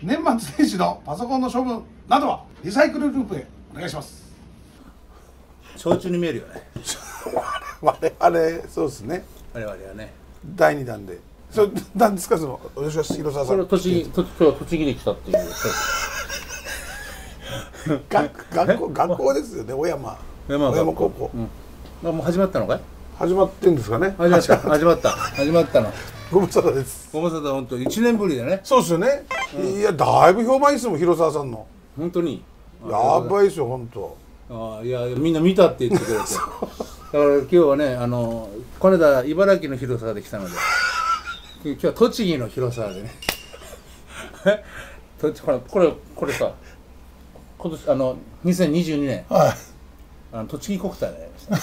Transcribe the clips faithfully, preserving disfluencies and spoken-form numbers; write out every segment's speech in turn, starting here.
年末年始のパソコンの処分などはリサイクルループへお願いします。 焼酎に見えるよね。 我々そうですね。 我々はね。 だいにだんで。それなんですかその吉橋広沢さん。 これは栃木、今日は栃木に来たっていう。 学学校学校ですよね。小山。 小山小山高校。 うん、もう始まったのかい？ 始まってんですかね。 始まった始まった始まったの。 ご無沙汰です。 ご無沙汰本当一年ぶりだね。 そうですよね。うん、いやだいぶ評判いいですもん広沢さんの。 本当に。 やばいですよ本当。 ああいやみんな見たって言ってくれて。だから今日はねあのこの間茨城の広沢で来たので、今日は栃木の広沢でね。とこれこれこれさ今年あのにせんにじゅうにねん、はい、あの栃木国体でやりました。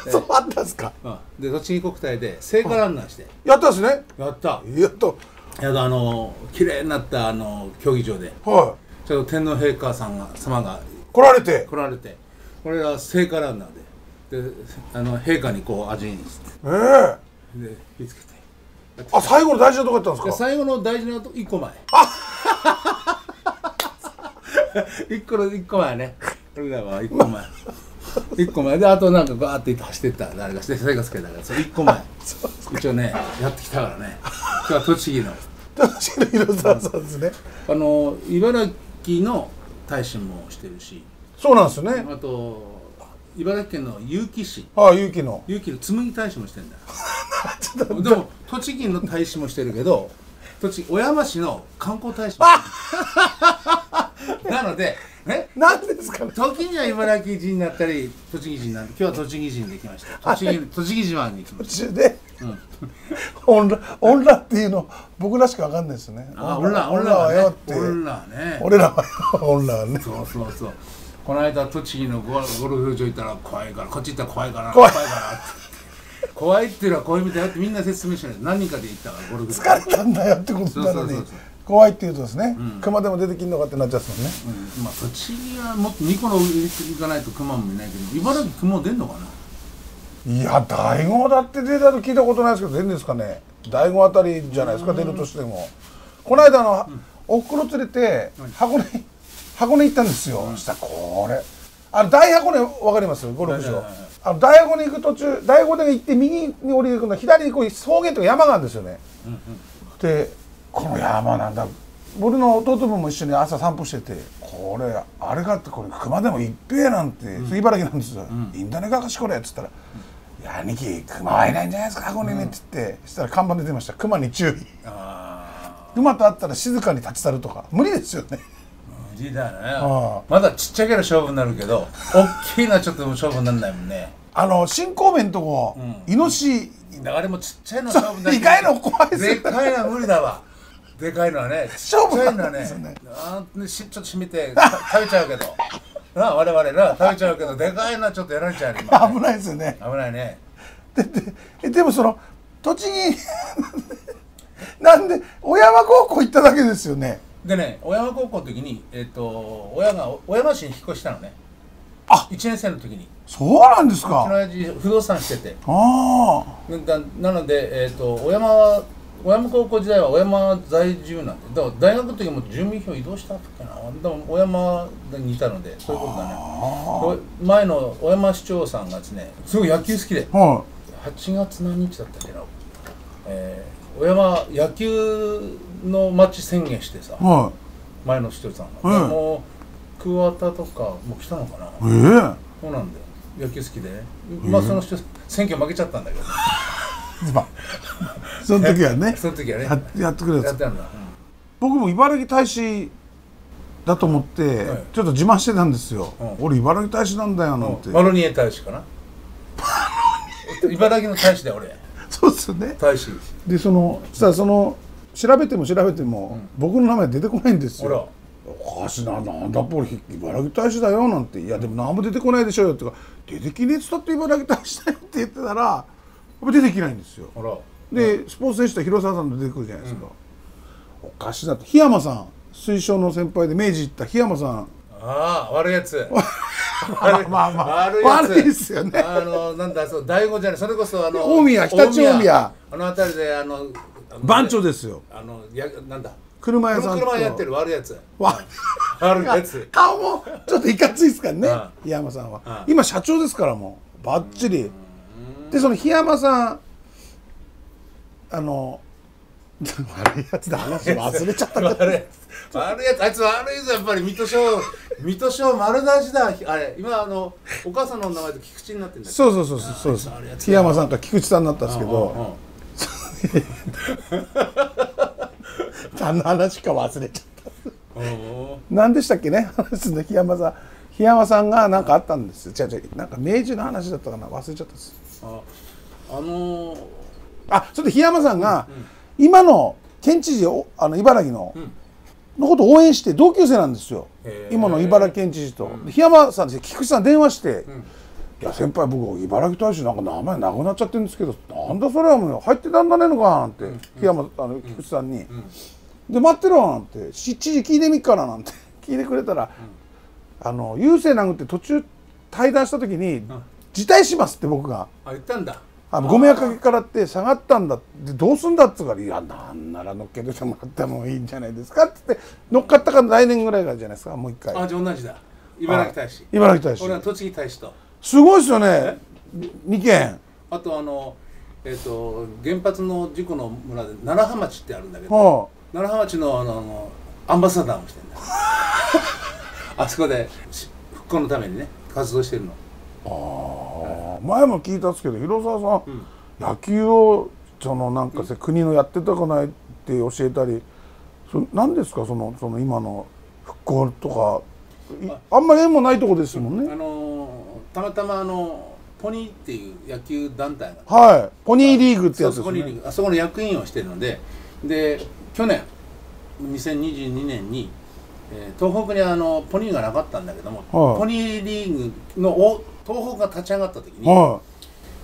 そうあったんですか。 うん、で栃木国体で聖火ランナーして、はい、 やったんですね。 やった。 やっと。 やっとあの綺麗になったあの競技場で、 はい。 ちょっと天皇陛下さんが様が来られて来られて、これは聖火ランナーで、であの陛下にこう味にして、 ええー、で火つけて。 あ最後の大事なとこやったんですか。 最後の大事なとこいっこまえ。 あいっこのいっこまえね。これだわいっこまえ。いっこまえであとなんかガーって走ってった誰がして生活つけたからそれいっこまえ。一応ねやってきたからね。今日は栃木の栃木の広沢さんですね。 あの茨城の大使もしてるし。 そうなんですよね。 あと茨城県の結城市。 ああ結城の。 結城の紬大使もしてんだよ。でも栃木の大使もしてるけど、栃木小山市の観光大使もしてる。なのでね。 なんですかね。 時には茨城人になったり栃木人になる。今日は栃木人で来ました。栃木栃木島に来ました。 途中で、うん、オンラオンラっていうの僕らしかわかんないですね。 あ、オンラオンラはよって。オンラね。 俺らはオンラね。 そうそうそう。この間栃木のゴルフ場行ったら怖いからこっち行ったら怖いから怖いからって怖いっていうのはこういう意味だよってみんな説明してない。何人かで行ったからゴルフ場。疲れたんだよってことなのに怖いっていうとですね、うん、熊でも出てきんのかってなっちゃったもんね。 うん、まあ栃木はもっとにこの行かないと熊もいないけど茨城熊出んのかな。 いや大悟だって出たと聞いたことないですけど出るんですかね。大悟あたりじゃないですか、出るとしても。この間あの、うん、おふくろ連れて箱根箱根行ったんですよ。うん、したらこれあの大箱根わかりますゴルフ場。あの大箱根行く途中大箱根行って右に降りていくの左にこう草原とか山があるんですよね。うんうん、でこの山なんだ。僕の弟分も一緒に朝散歩しててこれあれがあってこれ熊でも一平なんて、うん、茨城なんですよ。うん、いいんだねかかしこれっつったら「うん、いや兄貴熊はいないんじゃないですか箱根に」って言って、そしたら看板出てました「熊に注意」。熊と会ったら静かに立ち去るとか無理ですよね。 無理だね。まだちっちゃいけど勝負になるけど大きいのはちょっと勝負にならないもんね。 あの新神戸のとこ、うん、イノシシだからあれもちっちゃいの勝負になる。 でかいの怖いですよね。 でかいのは無理だわ。でかいのはね勝負なんですよね。 あんしちょっと締めて食べちゃうけどな我々な食べちゃうけどでかいのはちょっとやられちゃうね。 危ないですよね。 危ないね。 でででもその栃木なんで小山高校行っただけですよね。 でね小山高校の時にえっと親が小山市に引っ越したのね。 あいちねん生の時に。 そうなんですか。 うちの親父不動産してて。 ああ。なのでえっと小山は小山高校時代は小山在住なんで、だから大学の時も住民票移動したっけな。でも小山にいたのでそういうことだね。前の小山市長さんがですねすごい野球好きで、はちがつ何日だったっけな、えー、小山野球の街宣言してさ、はい、前の市長さんが、はい、もう桑田とかも来たのかな。えー、 そうなんだよ野球好きでね、えー、まあその人選挙負けちゃったんだけど、ねその時はね、 その時はね、 や, やってくれたんだ、うん、僕も茨城大使だと思って、はい、ちょっと自慢してたんですよ、うん、俺茨城大使なんだよなんて、 マロニエ大使かな茨城の大使だよ俺そうですよね大使で、そのさその調べても調べても、うん、僕の名前出てこないんですよ。おかしいな、なんだ俺茨城大使だよなんて、いやでも何も出てこないでしょよってか、出てきねえっつったって茨城大使だよって言ってたら出てきないんですよ。で、うん、スポーツ選手と広沢さんと出てくるじゃないですか、うん、おかしいなって。檜山さん水晶の先輩で明治行った檜山さん、 ああ悪いやつまあまあまあ悪いやつ、悪いですよね。 あのなんだそう大悟じゃない、それこそあの大宮、常陸大宮あの辺りであの番長ですよ。 あのやなんだ車屋さんと車やってる悪いやつわ悪いやつ顔もちょっといかついですからね、 ああ檜山さんは、 ああ今社長ですからもうバッチリでその檜山さんあの悪いやつで話忘れちゃった悪いやつ悪いやつあいつ悪いぞやっぱり水戸商水戸商丸出しだあれ今あのお母さんの名前と菊池になってるんだけどそうそうそうそうです檜山さんから菊池さんになったんですけど何の話か忘れちゃった何でしたっけね話すね檜山さん檜山さんが何かあったんですよ違う違うなんか明治の話だったかな忘れちゃったんですああのー、 あそれで檜山さんが、うんうん今の県知事をあの茨城の、うん、のことを応援して同級生なんですよ今の茨城県知事と、うん、檜山さんに菊池さん電話して、うん、いや先輩僕茨城大使なんか名前なくなっちゃってるんですけどなんだそれはもう入ってたんだねのかなんて、うん、檜山あの菊池さんに、うん、で待ってろなんて知事聞いてみっからなんて聞いてくれたら、うん、あの郵政殴って途中対談した時に、うん、辞退しますって僕があ言ったんだあご迷惑かけからって下がったんだでどうすんだっつうから「いやなんなら乗っけてもらってもいいんじゃないですか」っつって乗っかったから来年ぐらいからじゃないですかもう一回あじゃあ同じだ茨城大使茨城大使俺は栃木大使とすごいですよねにけんあとあのえっ、ー、と原発の事故の村で楢葉町ってあるんだけど、はあ、楢葉町のあのアンバサダーもしてるんだあそこで復興のためにね活動してるのああ、前も聞いたんですけど広沢さん、うん、野球をそのなんか、うん、国のやってたかないって教えたりそ何ですかそのその今の復興とか あ, あんまり縁もないとこですもんね、うん、 あのたまたまあのポニーっていう野球団体がはいポニーリーグってやつですねあそこの役員をしてるのでで去年にせんにじゅうにねんに、えー、東北にあのポニーがなかったんだけども、はい、ポニーリーグのお東北が立ち上がった時に、はい、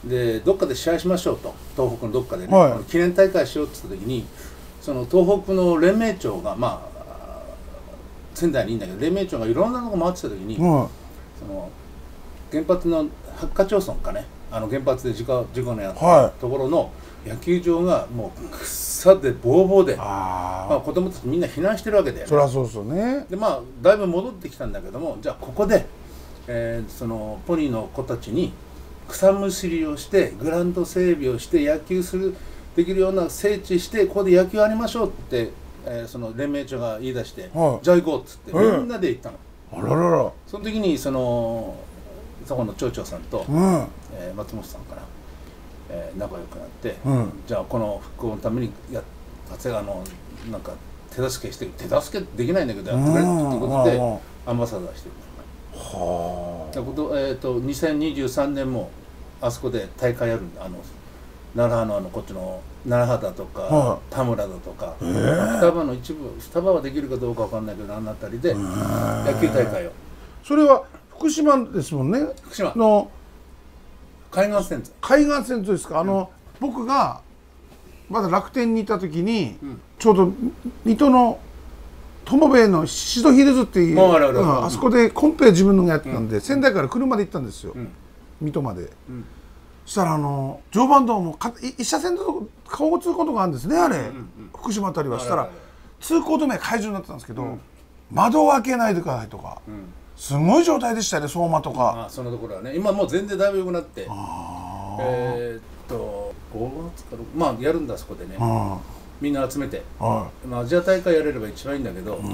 でどっかで試合しましょうと東北のどっかでね、はい、記念大会しようって言った時にその東北の連盟長がまあ仙台にいいんだけど連盟長がいろんなのが回ってた時に、はい、その原発の八ヶ町村かねあの原発で事故事故のやったところの野球場がもう草でボーボーで、あまあ、子供たちみんな避難してるわけだよね。 そりゃそうですよね。 でまあだいぶ戻ってきたんだけどもじゃあここでえー、そのポニーの子たちに草むしりをしてグラウンド整備をして野球するできるような整地してここで野球やりましょうって、えー、その連盟長が言い出して、はい、じゃあ行こうっつって、はい、みんなで行ったの。 あらららその時にそのそこの町長さんと、うんえー、松本さんから、えー、仲良くなって、うん、じゃあこの復興のためにや長谷川のなんか手助けして手助けできないんだけどやってくれっていうことでアンバサダーしてる。はあ、えー、とにせんにじゅうさんねんもあそこで大会やるんだあの奈良のあのこっちの奈良畑とか、はあ、田村だとか、えー、双葉の一部双葉はできるかどうかわかんないけどあの辺りで野球大会をそれは福島ですもんね福島の海岸線海岸線ですかあの、うん、僕がまだ楽天にいた時に、うん、ちょうど水戸の友部のシドヒルズっていう、うん、あそこでコンペ自分のがやってたんで、うん、仙台から車で行ったんですよ、うん、水戸まで、うん、そしたらあの常磐道も一車線の交通行動があるんですねあれ、うんうん、福島あたりはしたら通行止め解除になってたんですけど、うん、窓を開けないでくださいとか、うん、すごい状態でしたよね相馬とか、 あそのところはね今もう全然だいぶ良くなってえー、っとごがつからまあやるんだそこでね、うんみんな集めて、はい、まあ、アジア大会やれれば一番いいんだけど、うん、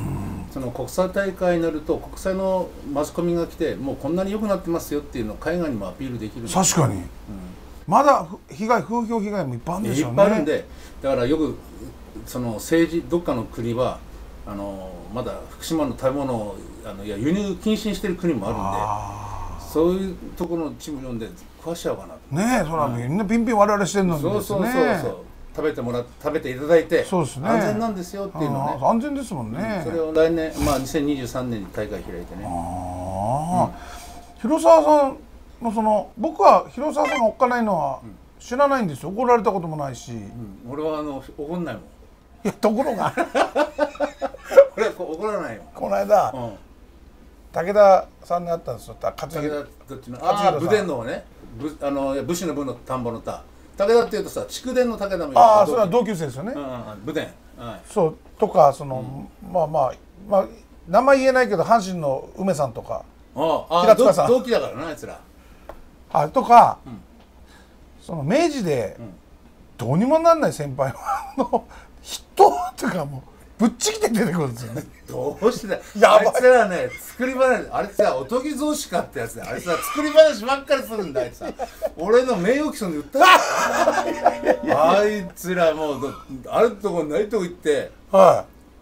その国際大会になると国際のマスコミが来てもうこんなに良くなってますよっていうのを海外にもアピールできるんで確かに、うん、まだ被害風評被害もいっぱいあるんでしょうねいっぱいあるんでだからよくその政治どっかの国はあのまだ福島の食べ物をあのいや輸入禁止にしてる国もあるんであそういうところのチーム読んで食わしちゃおうかなとねえそれはみんなピンピン我々してるのにですねそうそうそうそう食べてもら食べていただいてそうです、ね、安全なんですよっていうのね安全ですもんね、 うん、それを来年まあにせんにじゅうさんねんに大会開いてねあ、 うん、広沢さんのその僕は広沢さんがおっかないのは知らないんですよ怒られたこともないし、うん、 俺はあの怒んないもんいやところが俺は怒らないよこの間、うん、武田さんに会ったんですよ武田どっちのああ武田のねぶあの武士の部の田んぼの田武田っていうとさ筑前の武田もいる。 ああそれは同級生ですよね。 うんうん武田。はい。 そうとかその、うん、まあまあまあ名前言えないけど阪神の梅さんとかああ平塚さん同期だからなあいつら。 あとか、うん、その明治で、 うん、 どうにもなんない先輩の人とかもぶっちぎって出てくるんですよね。 どうしてだよ。 やばい。 あいつらね作り話あれさおとぎ造詞かってやつだよ。あれさ作り話ばっかりするんだあいつさ。俺の名誉毀損で訴えた。あいつらもうあるとこないとこ行って、はい、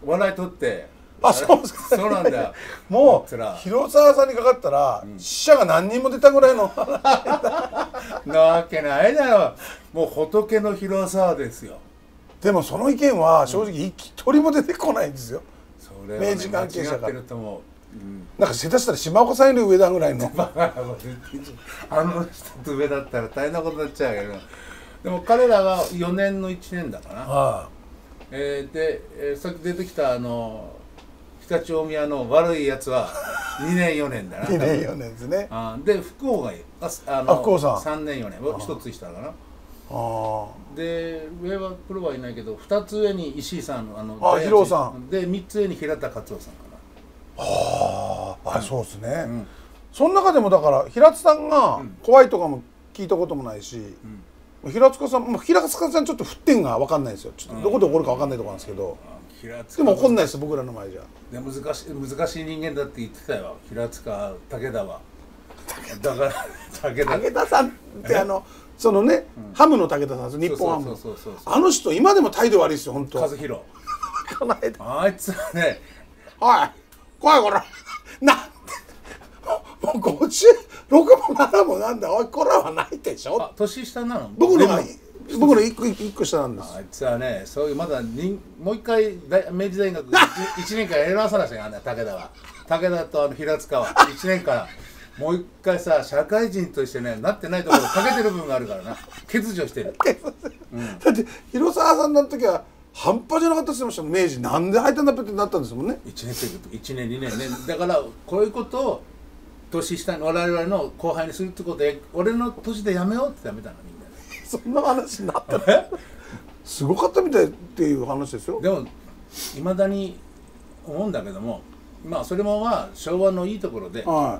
笑い取って。 あ、そうですか。 そうなんだよ。 もう広沢さんにかかったら、うん、死者が何人も出たぐらいのなわけないだろ。もう仏の広沢ですよ。 でもその意見は正直一人も出てこないんですよ。 それはね、 明治関係者が。 間違ってると思う。うん、 なんか下手したら島岡さんより上だぐらいの。 あの人と上だったら大変なことになっちゃうけど。でも彼らはよねんのいちねんだかな。ああえー、で、えー、さっき出てきたあの常陸大宮の悪いやつはにねんよねんだな。 にねんよねんですね。 あで福王がいい。ああの福王さんさんねんよねん一つ下かな。あで上はプロはいないけどふたつ上に石井さんあのあ広尾さんでみっつ上に平田勝夫さんかな。はあ、あそうですね、うん、その中でもだから平津さんが怖いとかも聞いたこともないし、うん、平塚さん、まあ、平塚さんちょっと沸点が分かんないですよ。ちょっとどこで起こるか分かんないところなんですけど、うん、でも怒んないです僕らの前じゃ。 で難しい難しい人間だって言ってたよ平塚武田は。だから武田武田さんってあのそのね、うん、ハムの武田さんです日本ハムのあの人今でも態度悪いですよ本当。 和弘あいつはねおい怖いこらなんもうごじゅうろくもななもなんだおいこらはないでしょ。 あ年下なの僕の僕の一個一個下なんです。 あいつはねそういうまだにもう一回明治大学いちねんからやり直さなきゃいけない武田は武田とあの平塚はいちねんからもう一回さ社会人としてねなってないところ欠けてる部分があるからな欠如してる、 うん、だって広沢さんの時は半端じゃなかったって言ってました明治なんで入ったんだってなったんですもんね。 いちねん生いちねんにねんねだからこういうことを年下の我々の後輩にするってことで俺の年でやめようってやめたのみんなでそんな話になったねすごかったみたいっていう話ですよ。 でもいまだに思うんだけどもまあそれもまあ昭和のいいところで、はい、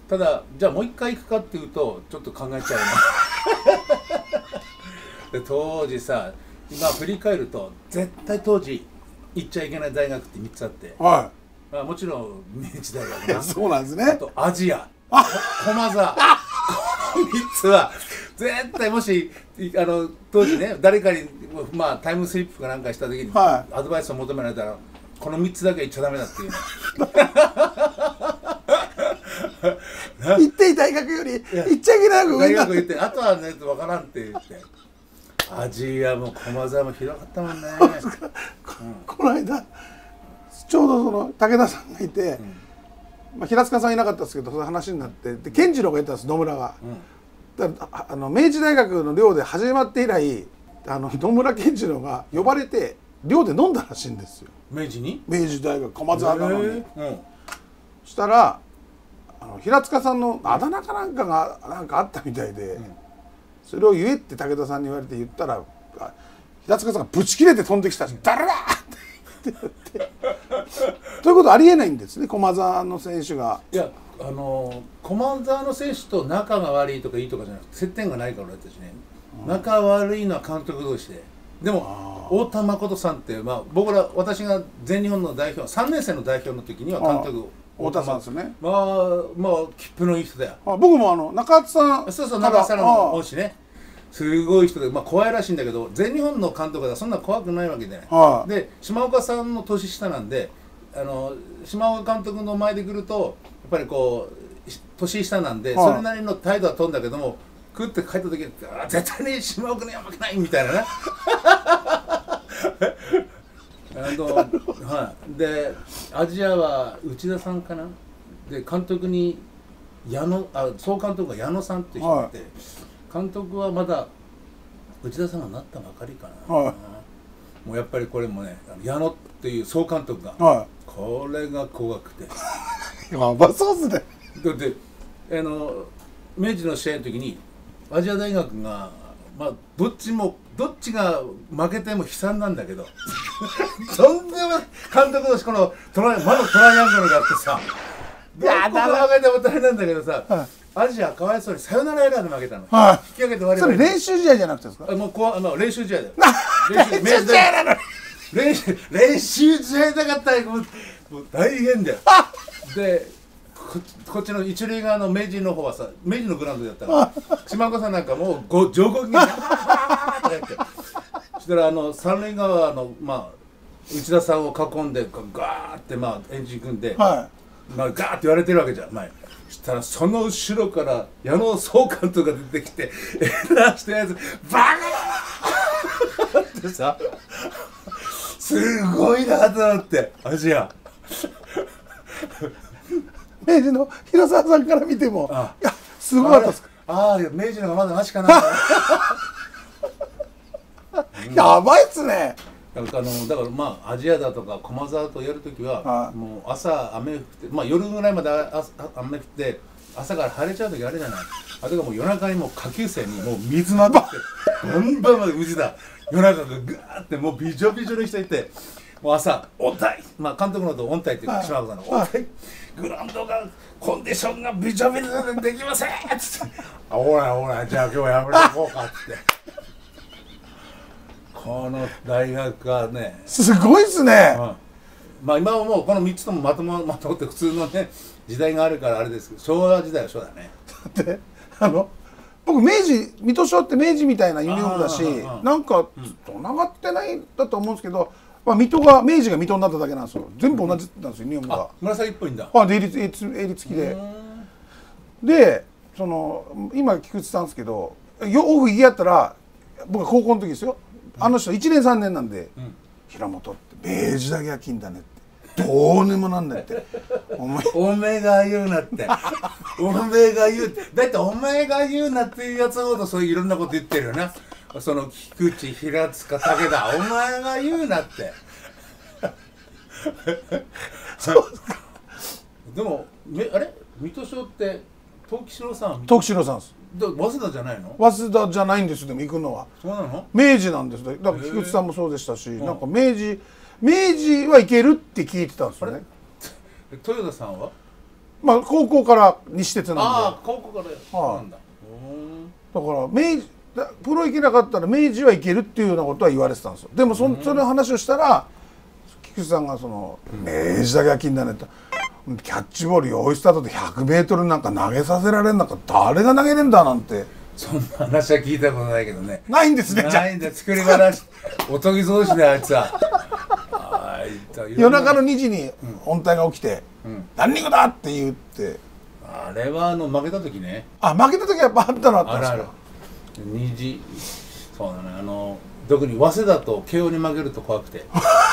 ただじゃあもう一回行くかっていうとちょっと考えちゃうなで当時さ今振り返ると絶対当時行っちゃいけない大学ってみっつあって、はい、まあもちろん明治大学なそうなんですね。 あとアジア駒沢このみっつは絶対もしあの当時ね誰かに、まあ、タイムスリップかなんかした時に、はい、アドバイスを求められたらこのみっつだけは行っちゃダメだっていう行っていい大学より行っちゃいけない大学行ってあとはね分からんって言ってアジアも駒沢も広かったもんねうん、 この間ちょうどその武田さんがいて、うんまあ、平塚さんいなかったですけどその話になってで健次郎がいたんです野村が、うん、だからあの明治大学の寮で始まって以来あの野村健次郎が呼ばれて寮で飲んだらしいんですよ明治に明治大学駒沢なのに、うん、そしたらあの平塚さんのあだ名かなんかがなんかあったみたいで、うん、それを言えって武田さんに言われて言ったら平塚さんがブチ切れて飛んできたし「誰だ!」って言ってということありえないんですね駒沢の選手が。 いやあの駒沢の選手と仲が悪いとかいいとかじゃなくて接点がないから俺たちね、うん、仲悪いのは監督同士ででも太田誠さんって、まあ、僕ら私が全日本の代表さんねん生の代表の時には監督太田さんですね。 まあまあ切符のいい人だよ。 あ僕もあの中津さんそうそう中津さんの恩師ねすごい人で、まあ、怖いらしいんだけど全日本の監督はそんな怖くないわけじゃない、はあ、で島岡さんの年下なんであの島岡監督の前で来るとやっぱりこう年下なんで、はあ、それなりの態度は取るんだけども食って帰った時に絶対に島岡には負けないみたいなねあの、はい、でアジアは内田さんかなで監督に矢野あ総監督が矢野さんっていう人がいて、はい、監督はまだ内田さんがなったばかりかな、はい、もうやっぱりこれもね矢野っていう総監督が、はい、これが怖くてやばそうっすね。 だってあの明治の試合の時にアジア大学がまあどっちもどっちが負けても悲惨なんだけどとんでもない監督のこのトライまだトライアングルがあってさどこが負けても大変なんだけどさ、はい、アジアかわいそうにサヨナラエラーで負けたの、はい、引き分けて割りそれ練習試合じゃなくてですか？ あもうこうあの練習試合だよ練習試合なのに練習練習試合だかったらもうもう大変だよで こ, こっちの一塁側の明治の方はさ明治のグラウンドだったから島岡さんなんかもうご上国にガーッとやってそしたらあの三塁側のまあ内田さんを囲んでガーってまあエンジン組んで、はい、まあガーって言われてるわけじゃん前そしたらその後ろから矢野総監督が出てきてエラーしたやつバカーってさすごいなと思ってアジア明治の広沢さんから見てもあいやすごかったですか？ ああ明治の方がまだマシかなやばいっすね。 だからあのだからまあアジアだとか駒沢とやるときはもう朝雨降ってまあ夜ぐらいまで雨降って朝から晴れちゃうときあるじゃないあれがもう夜中にもう下級生にもう水まってバンバンまで水だ夜中がぐーってもうびじょびじょの人いてもう朝音体まあ監督のと音体っていうか島岡さんの音体グラウンドがコンディションがびじょびじょでできませんっつってあほらほらじゃあ今日はやめとこうかっつってこの大学はねすごいっすね、うん、 まあ今はもうこのみっつともまともまとって普通のね時代があるからあれですけど昭和時代はそうだねだってあの僕明治水戸商って明治みたいなユニフォームだしなんかつながってないんだと思うんですけど、まあ、水戸が明治が水戸になっただけなんですよ全部同じなんですよユニフォームが紫っぽいんだあで襟付きででその今菊池さんですけどよオフ行きやったら僕は高校の時ですよあの人いちねんさんねんなんで、うん、平本って明治だけは金だねってどうにもなんだってお前お前が言うなってお前が言うってだってお前が言うなっていうやつほどそういういろんなこと言ってるよなその菊池平塚武田お前が言うなってそうですかでもめあれ水戸商って東木城さん東木城さんです早稲田じゃないの？ 早稲田じゃないんですでも行くのはそうなの？ 明治なんですだから菊池さんもそうでしたしなんか明治明治は行けるって聞いてたんですよね豊田さんはまあ高校から西鉄なんでああ高校からそうなんだだから明治プロ行けなかったら明治は行けるっていうようなことは言われてたんですよでもそその話をしたら菊池さんがその明治だけは金だねってキャッチボール用意スタートでひゃくメートルなんか投げさせられんなんか誰が投げれんだなんてそんな話は聞いたことないけどねないんですねないんだ作り話おとぎそうしであいつは夜中のにじに音体が起きて「うん、ランニングだ!」って言ってあれはあの負けた時ねあ負けた時はやっぱあったのあったんですかあるあるにじそうだねあの特に早稲田と慶応に負けると怖くて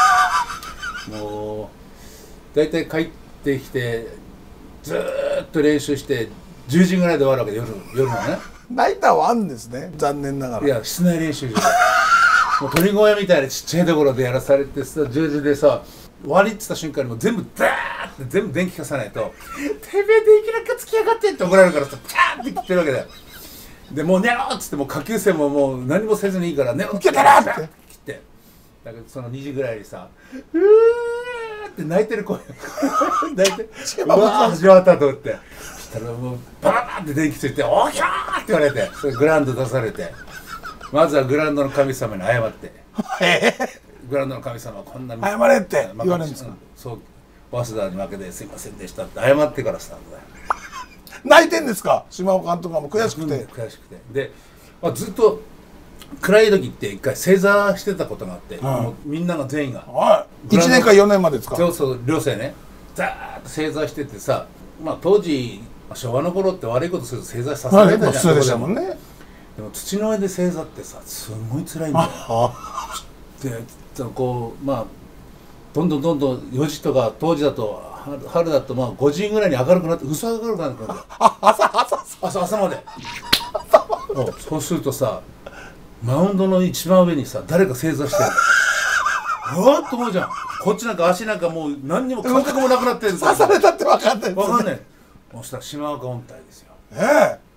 もう大体帰ってきてずーっと練習してじゅうじぐらいで終わるわけで夜夜のねナイターはあるんですね残念ながらいや室内練習場もう鳥小屋みたいなちっちゃいところでやらされてさじゅうじでさ終わりって言った瞬間にもう全部ダーって全部電気消さないと「てめえ電気なんかつきやがって」って怒られるからさピャーって切ってるわけだよでもう寝ろっつってもう下級生ももう何もせずにいいから寝ろって切ってだけどそのにじぐらいにさ「うー」って泣いてる声泣いてうわー始まったと思ってそしたらもうバラバラって電気ついて「おひゃー!」って言われてそれグラウンド出されてまずはグラウンドの神様に謝ってグラウンドの神様はこんなに謝れって言われるんですか、うん、 そう早稲田に負けてすいませんでしたって謝ってからスタートだよ泣いてんですか島尾監督がもう悔しくて悔しくてで、まあ、ずっと暗い時って一回正座してたことがあって、うん、もうみんなが全員が、 はい、いちねんかよねんまでですかそうそう寮生ねザーッと正座しててさ、まあ、当時昭和の頃って悪いことすると正座させられたじゃん、 普通でしたもんねでも土の上で正座ってさすごい辛いんだよでこうまあどんどんどんどんよじとか当時だと春だとまあごじぐらいに明るくなって薄明るくなってくるんだよ朝朝朝朝までそうするとさマウンドの一番上にさ誰か正座してるうわっと思うじゃんこっちなんか足なんかもう何にも感覚もなくなってるん刺されたって分かんない分かんないそしたら島岡音体ですよええ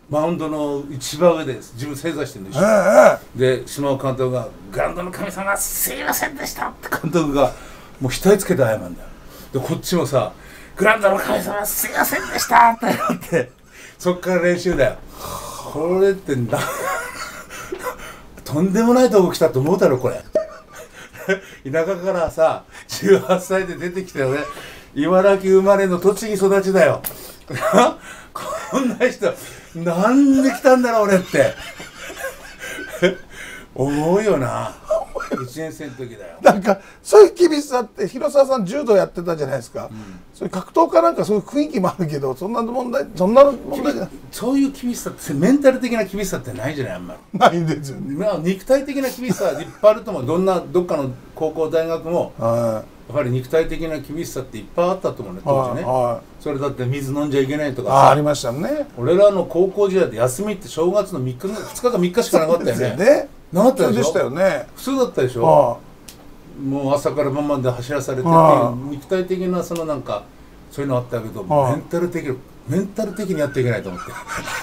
マウンドの一番上で自分正座してるんですよ、 ええ、 で島尾監督が「グラウンドの神様すいませんでした」って監督がもう額つけて謝るんだよ。でこっちもさ「グラウンドの神様すいませんでした」ってなってそっから練習だよ。これってなとんでもないとこ来たと思うだろこれ田舎からさじゅうはっさいで出てきたよね。茨城生まれの栃木育ちだよこんな人なんで来たんだろう俺って思うよな。いちねん生の時だよ。 なんかそういう厳しさって広沢さん柔道やってたじゃないですか、うん、そういう格闘家なんかそういう雰囲気もあるけどそんな問題そんな問題じゃない。 そういう厳しさってメンタル的な厳しさってないじゃないあんまり。 ないんですよね。 まあ肉体的な厳しさはいっぱいあると思う。どんなどっかの高校大学もやっぱり肉体的な厳しさっていっぱいあったと思うね当時ね、はいはい、それだって水飲んじゃいけないとかさあ, ありましたね。 俺らの高校時代で休みって正月のみっかふつかかみっかしかなかったよね。 ねなかったでしょ。 でしたよね。 普通だったでしょ。 ああもう朝から晩まで走らされてて肉体的なそのなんかそういうのあったけどメンタル的メンタル的にやっていけないと思って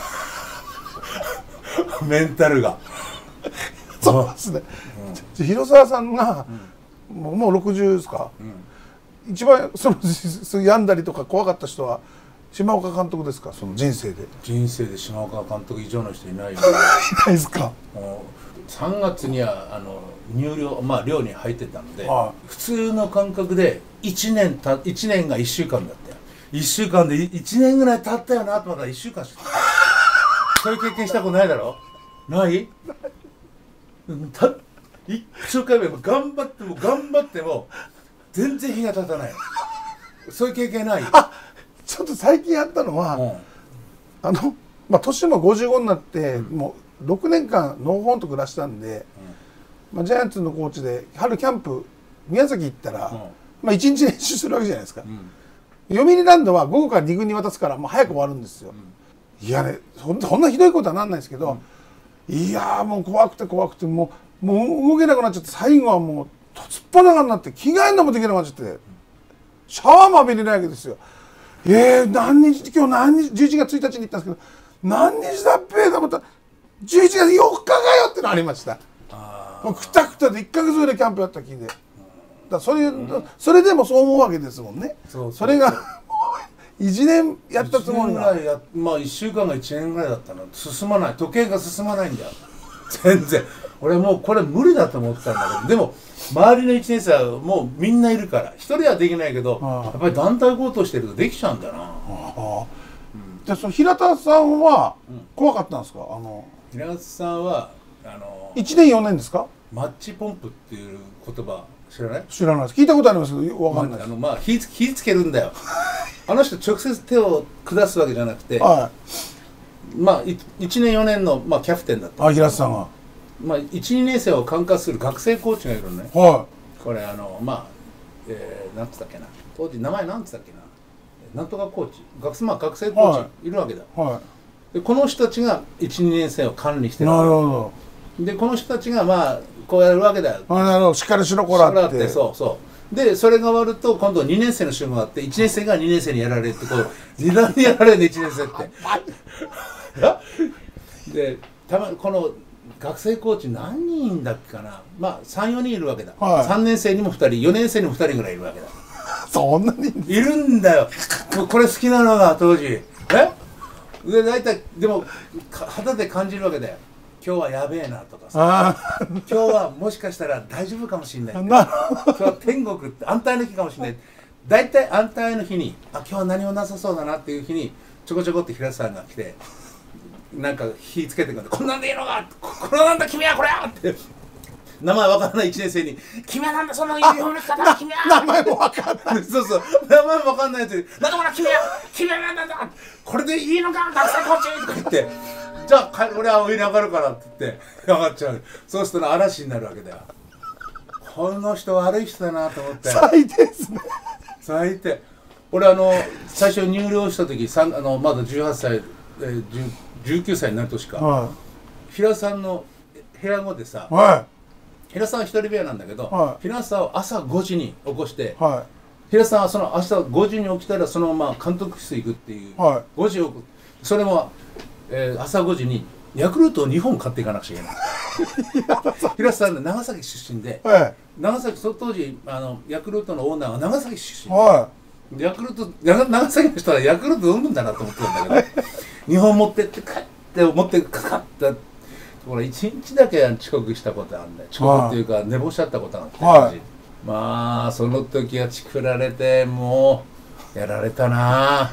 メンタルがそうですね、うん、広沢さんが、うん、もうもうろくじゅうですか、うん、一番その病んだりとか怖かった人は島岡監督ですか。その人生で人生で島岡監督以上の人いないよいないですか。 さんがつにはあの入寮まあ寮に入ってたので、 はい、普通の感覚でいちねんたいちねんがいっしゅうかんだったよ。いっしゅうかんでいちねんぐらい経ったよなと思ったらいっしゅうかんしかそういう経験したことないだろ。ないた一生懸命頑張っても頑張っても全然日が経たないそういう経験ない。 あちょっと最近あったのは、うん、あのまあ年もごじゅうごになって、うん、もうろくねんかんノーホーンと暮らしたんで、うんまあ、ジャイアンツのコーチで春キャンプ宮崎行ったら、うん、まあいちにち練習するわけじゃないですか、うん、読売ランドは午後からに軍に渡すからもう早く終わるんですよ、うん、いやねそんなひどいことはなんないですけど、うん、いやもう怖くて怖くてもうもう動けなくなっちゃって最後はもう突っ裸になって着替えるのもできなくなっちゃってシャワーも浴びれないわけですよ。えー、何日今日何日じゅういちがつついたちに行ったんですけど何日だっぺと思ったらじゅういちがつよっかがよってのありました。もうくたくたでいっかげつぐらいキャンプやったきでだそれ、うん、それでもそう思うわけですもんね。そうそうそうそれがいちねんやったつもりがいちねんぐらいやまあいっしゅうかんがいちねんぐらいだったの進まない時計が進まないんだよ全然。俺もうこれ無理だと思ったんだけどでも周りのいちねん生はもうみんないるから一人はできないけどやっぱり団体行動してるとできちゃうんだよな。ああ、 うん、じゃあその平田さんは怖かったんですか。あの平田さんはあのいちねんよねんですか。 マッチポンプっていう言葉知らない。 知らないです。聞いたことありますけど分かんないです。 あのまあ火火つけるんだよあの人直接手を下すわけじゃなくて、はい、まあいちねんよねんの、まあ、キャプテンだった。 あ平田さんがまあ、いちにねん生を管轄する学生コーチがいるのね、 はい、 これあのまあ、えー、なんつったっけな当時名前なんつったっけななんとかコーチ 学,、まあ、学生コーチいるわけだ、はい、でこの人たちがいちにねん生を管理してる。 なるほど。 でこの人たちがまあこうやるわけだよ。 あなるほどしっかりしろこらって。 そうそうでそれが終わると今度にねん生の週があっていちねん生がにねん生にやられるってこう二段にやられるねいちねん生ってでたまこの学生コーチ何人いんだっけかなまあさんよにんいるわけだ、はい、さんねん生にもふたりよねん生にもふたりぐらいいるわけだそんなにいるんだよこれ好きなのが当時えで大体でも肌で感じるわけだよ。今日はやべえなとかさ今日はもしかしたら大丈夫かもしれない今日は天国って安泰の日かもしれない。大体安泰の日にあ今日は何もなさそうだなっていう日にちょこちょこって平田さんが来てなんか火つけてくるんでこんなんでいいのかこれなんだ君はこれはって名前わからないいちねん生に君はなんだそのユニフォームの着方君は名前もわかんないそうそう名前もわかんないやつなんだこれ君は君はなんだこれでいいのか学生コーチとか言ってじゃあ俺は上に上がるからって言って上がっちゃう。そうすると嵐になるわけだよ。この人悪い人だなと思って最低ですね最低。俺あの最初入寮した時あのまだじゅうはっさい、えー、じゅうきゅうさいになる年か、はい、平田さんの部屋後でさ、はい、平田さんは一人部屋なんだけど、はい、平田さんを朝ごじに起こして、はい、平田さんはその明日ごじに起きたらそのまま監督室行くっていう、はい、ごじ起こそれもえー、朝ごじにヤクルトをにほん買っていかなくちゃいけない平瀬さんね長崎出身で、はい、長崎その当時あのヤクルトのオーナーは長崎出身で、はい、ヤクルト長崎の人はヤクルト飲むんだなと思ってたんだけどにほん持ってってカッて持ってかかったこれいちにちだけ遅刻したことあるんだよ。遅刻っていうか寝坊しちゃったことあるんだよ、はい、まあその時はチクられてもうやられたな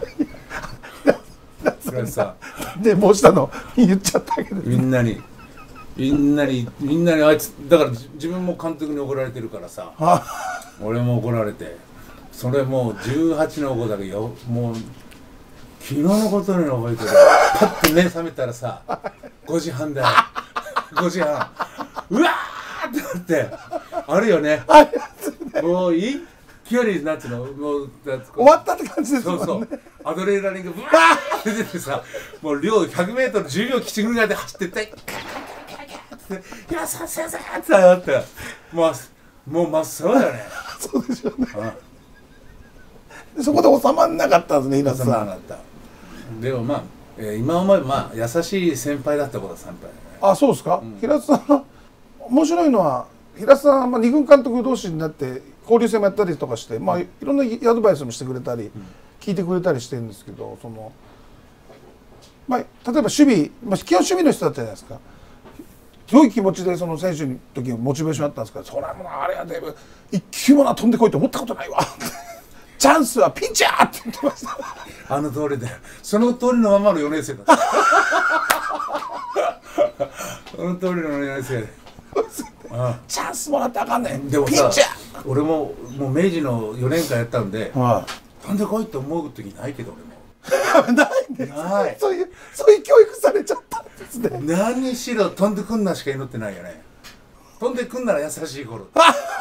さでもうしたの言っちゃったけど、 みんなにみんなにみんなにあいつだから自分も監督に怒られてるからさ俺も怒られてそれもうじゅうはちの子だけよもう昨日のことに覚えてるパッて目覚めたらさごじはんだよごじはんうわーってなってあるよねもういい勢いなんていうのもう終わったって感じですもんね。 そうそうアドレナリンがブワーって出てさもう量 ひゃくメートルじゅうびょうきちぐらいで走ってって「いやさせせ」ってなってもうもう真っ青だよねそうでしょうね、うん、そこで収まんなかったんですね平瀬さん。収まらなかったでもまあ、えー、今思えばまあ優しい先輩だったことは先輩だね。 あそうですか、うん、平瀬さん面白いのは平瀬さんはまあ二軍監督同士になって交流戦もやったりとかして、まあ、いろんなアドバイスもしてくれたり、うん、聞いてくれたりしてるんですけどその、まあ、例えば守備、まあ、基本守備の人だったじゃないですか。すごい気持ちでその選手の時モチベーションあったんですけどそれはもうあれやで一球もな飛んでこいと思ったことないわチャンスはピッチャーって言ってましたあの通りでその通りのままのよねん生だったその通りのよねん生でチャンスもらってあかんねんでもさ俺ももう明治のよねんかんやったんで、はい、飛んでこいって思う時ないけど俺もないんですないそういうそういう教育されちゃったんですね。 何しろ飛んでくんなしか祈ってないよね。飛んでくんなら優しい頃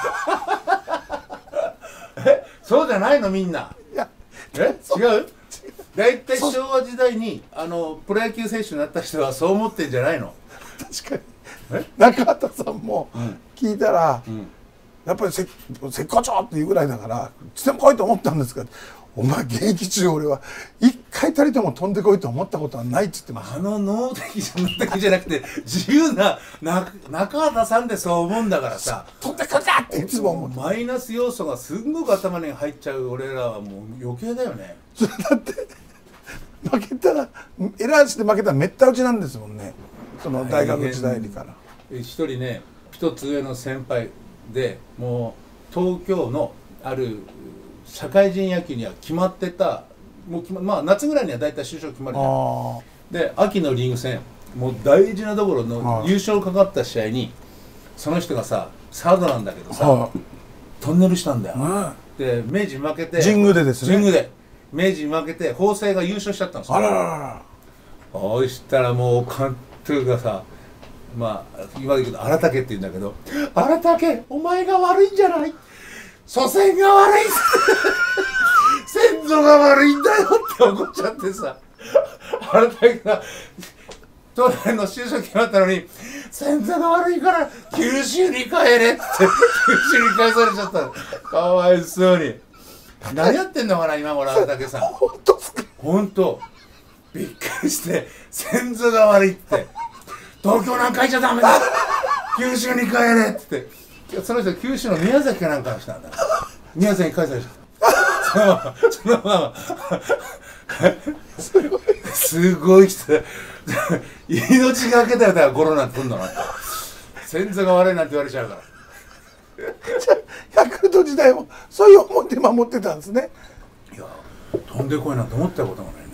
えそうじゃないのみんな。いやえ違う大体昭和時代にあのプロ野球選手になった人はそう思ってんじゃないの。 確かに中畑さんも聞いたら、うんうん、やっぱりせ絶好調っていうぐらいだからいつでも来いと思ったんですけどお前現役中俺は一回たりとも飛んでこいと思ったことはないっつってました。 あの能的じゃなくて自由な中畑さんでそう思うんだからさ飛んでくるなっていつも思う。 マイナス要素がすんごく頭に入っちゃう俺らはもう余計だよね。 それだって負けたらエラーして負けたらめった打ちなんですもんねその大学時代から。 一人ね一つ上の先輩でもう東京のある社会人野球には決まってたもう決ま、まあ、夏ぐらいには大体就職決まるじゃん。で秋のリーグ戦もう大事なところの優勝かかった試合にその人がさサードなんだけどさトンネルしたんだよ。で明治負けて神宮でですね神宮で明治負けて法政が優勝しちゃったんですよ。 あらららそしたらもう監督がさまあ今で言うと荒竹って言うんだけど「荒竹お前が悪いんじゃない祖先が悪い先祖が悪いんだよ」って怒っちゃってさ荒竹が東大の就職決まったのに「先祖が悪いから九州に帰れ」って九州に返されちゃったかわいそうに。何やってんのかな今頃荒竹さん。 本当ですか。 本当びっくりして先祖が悪いって東京なんかいちゃダメだ九州に帰れって言ってその人九州の宮崎かなんかの人なんだ。宮崎に返されちゃったそのまますごい人命がけだよだからゴロなんて来んのなんて先祖が悪いなんて言われちゃうから。 ヤクルト時代もそういう思って守ってたんですね。 いや飛んでこいなんて思ったことがないね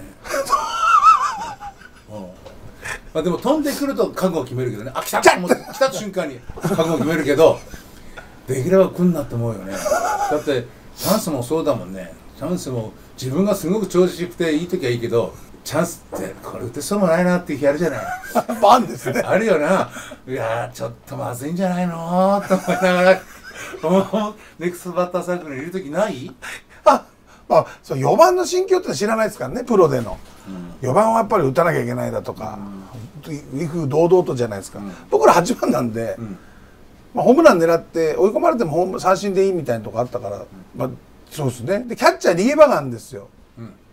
うんまあ、でも飛んでくると覚悟を決めるけどね。あ来たと思って来た瞬間に覚悟を決めるけどできれば来んなって思うよね。だってチャンスもそうだもんね。チャンスも自分がすごく調子よくていい時はいいけどチャンスってこれ打てそうもないなっていう日あるじゃない。 バンですね。 あるよな。いやちょっとまずいんじゃないのと思いながらネクストバッターサークルにいる時ない？ あ、まあ、そうよばんの心境って知らないですからねプロでの、うん、よばんはやっぱり打たなきゃいけないだとか、うん、威風堂々とじゃないですか、うん、僕らはちばんなんで、うんまあ、ホームラン狙って追い込まれてもホーム三振でいいみたいなとこあったから、うんまあ、そうですね。でキャッチャー逃げ場があるんですよ、うん、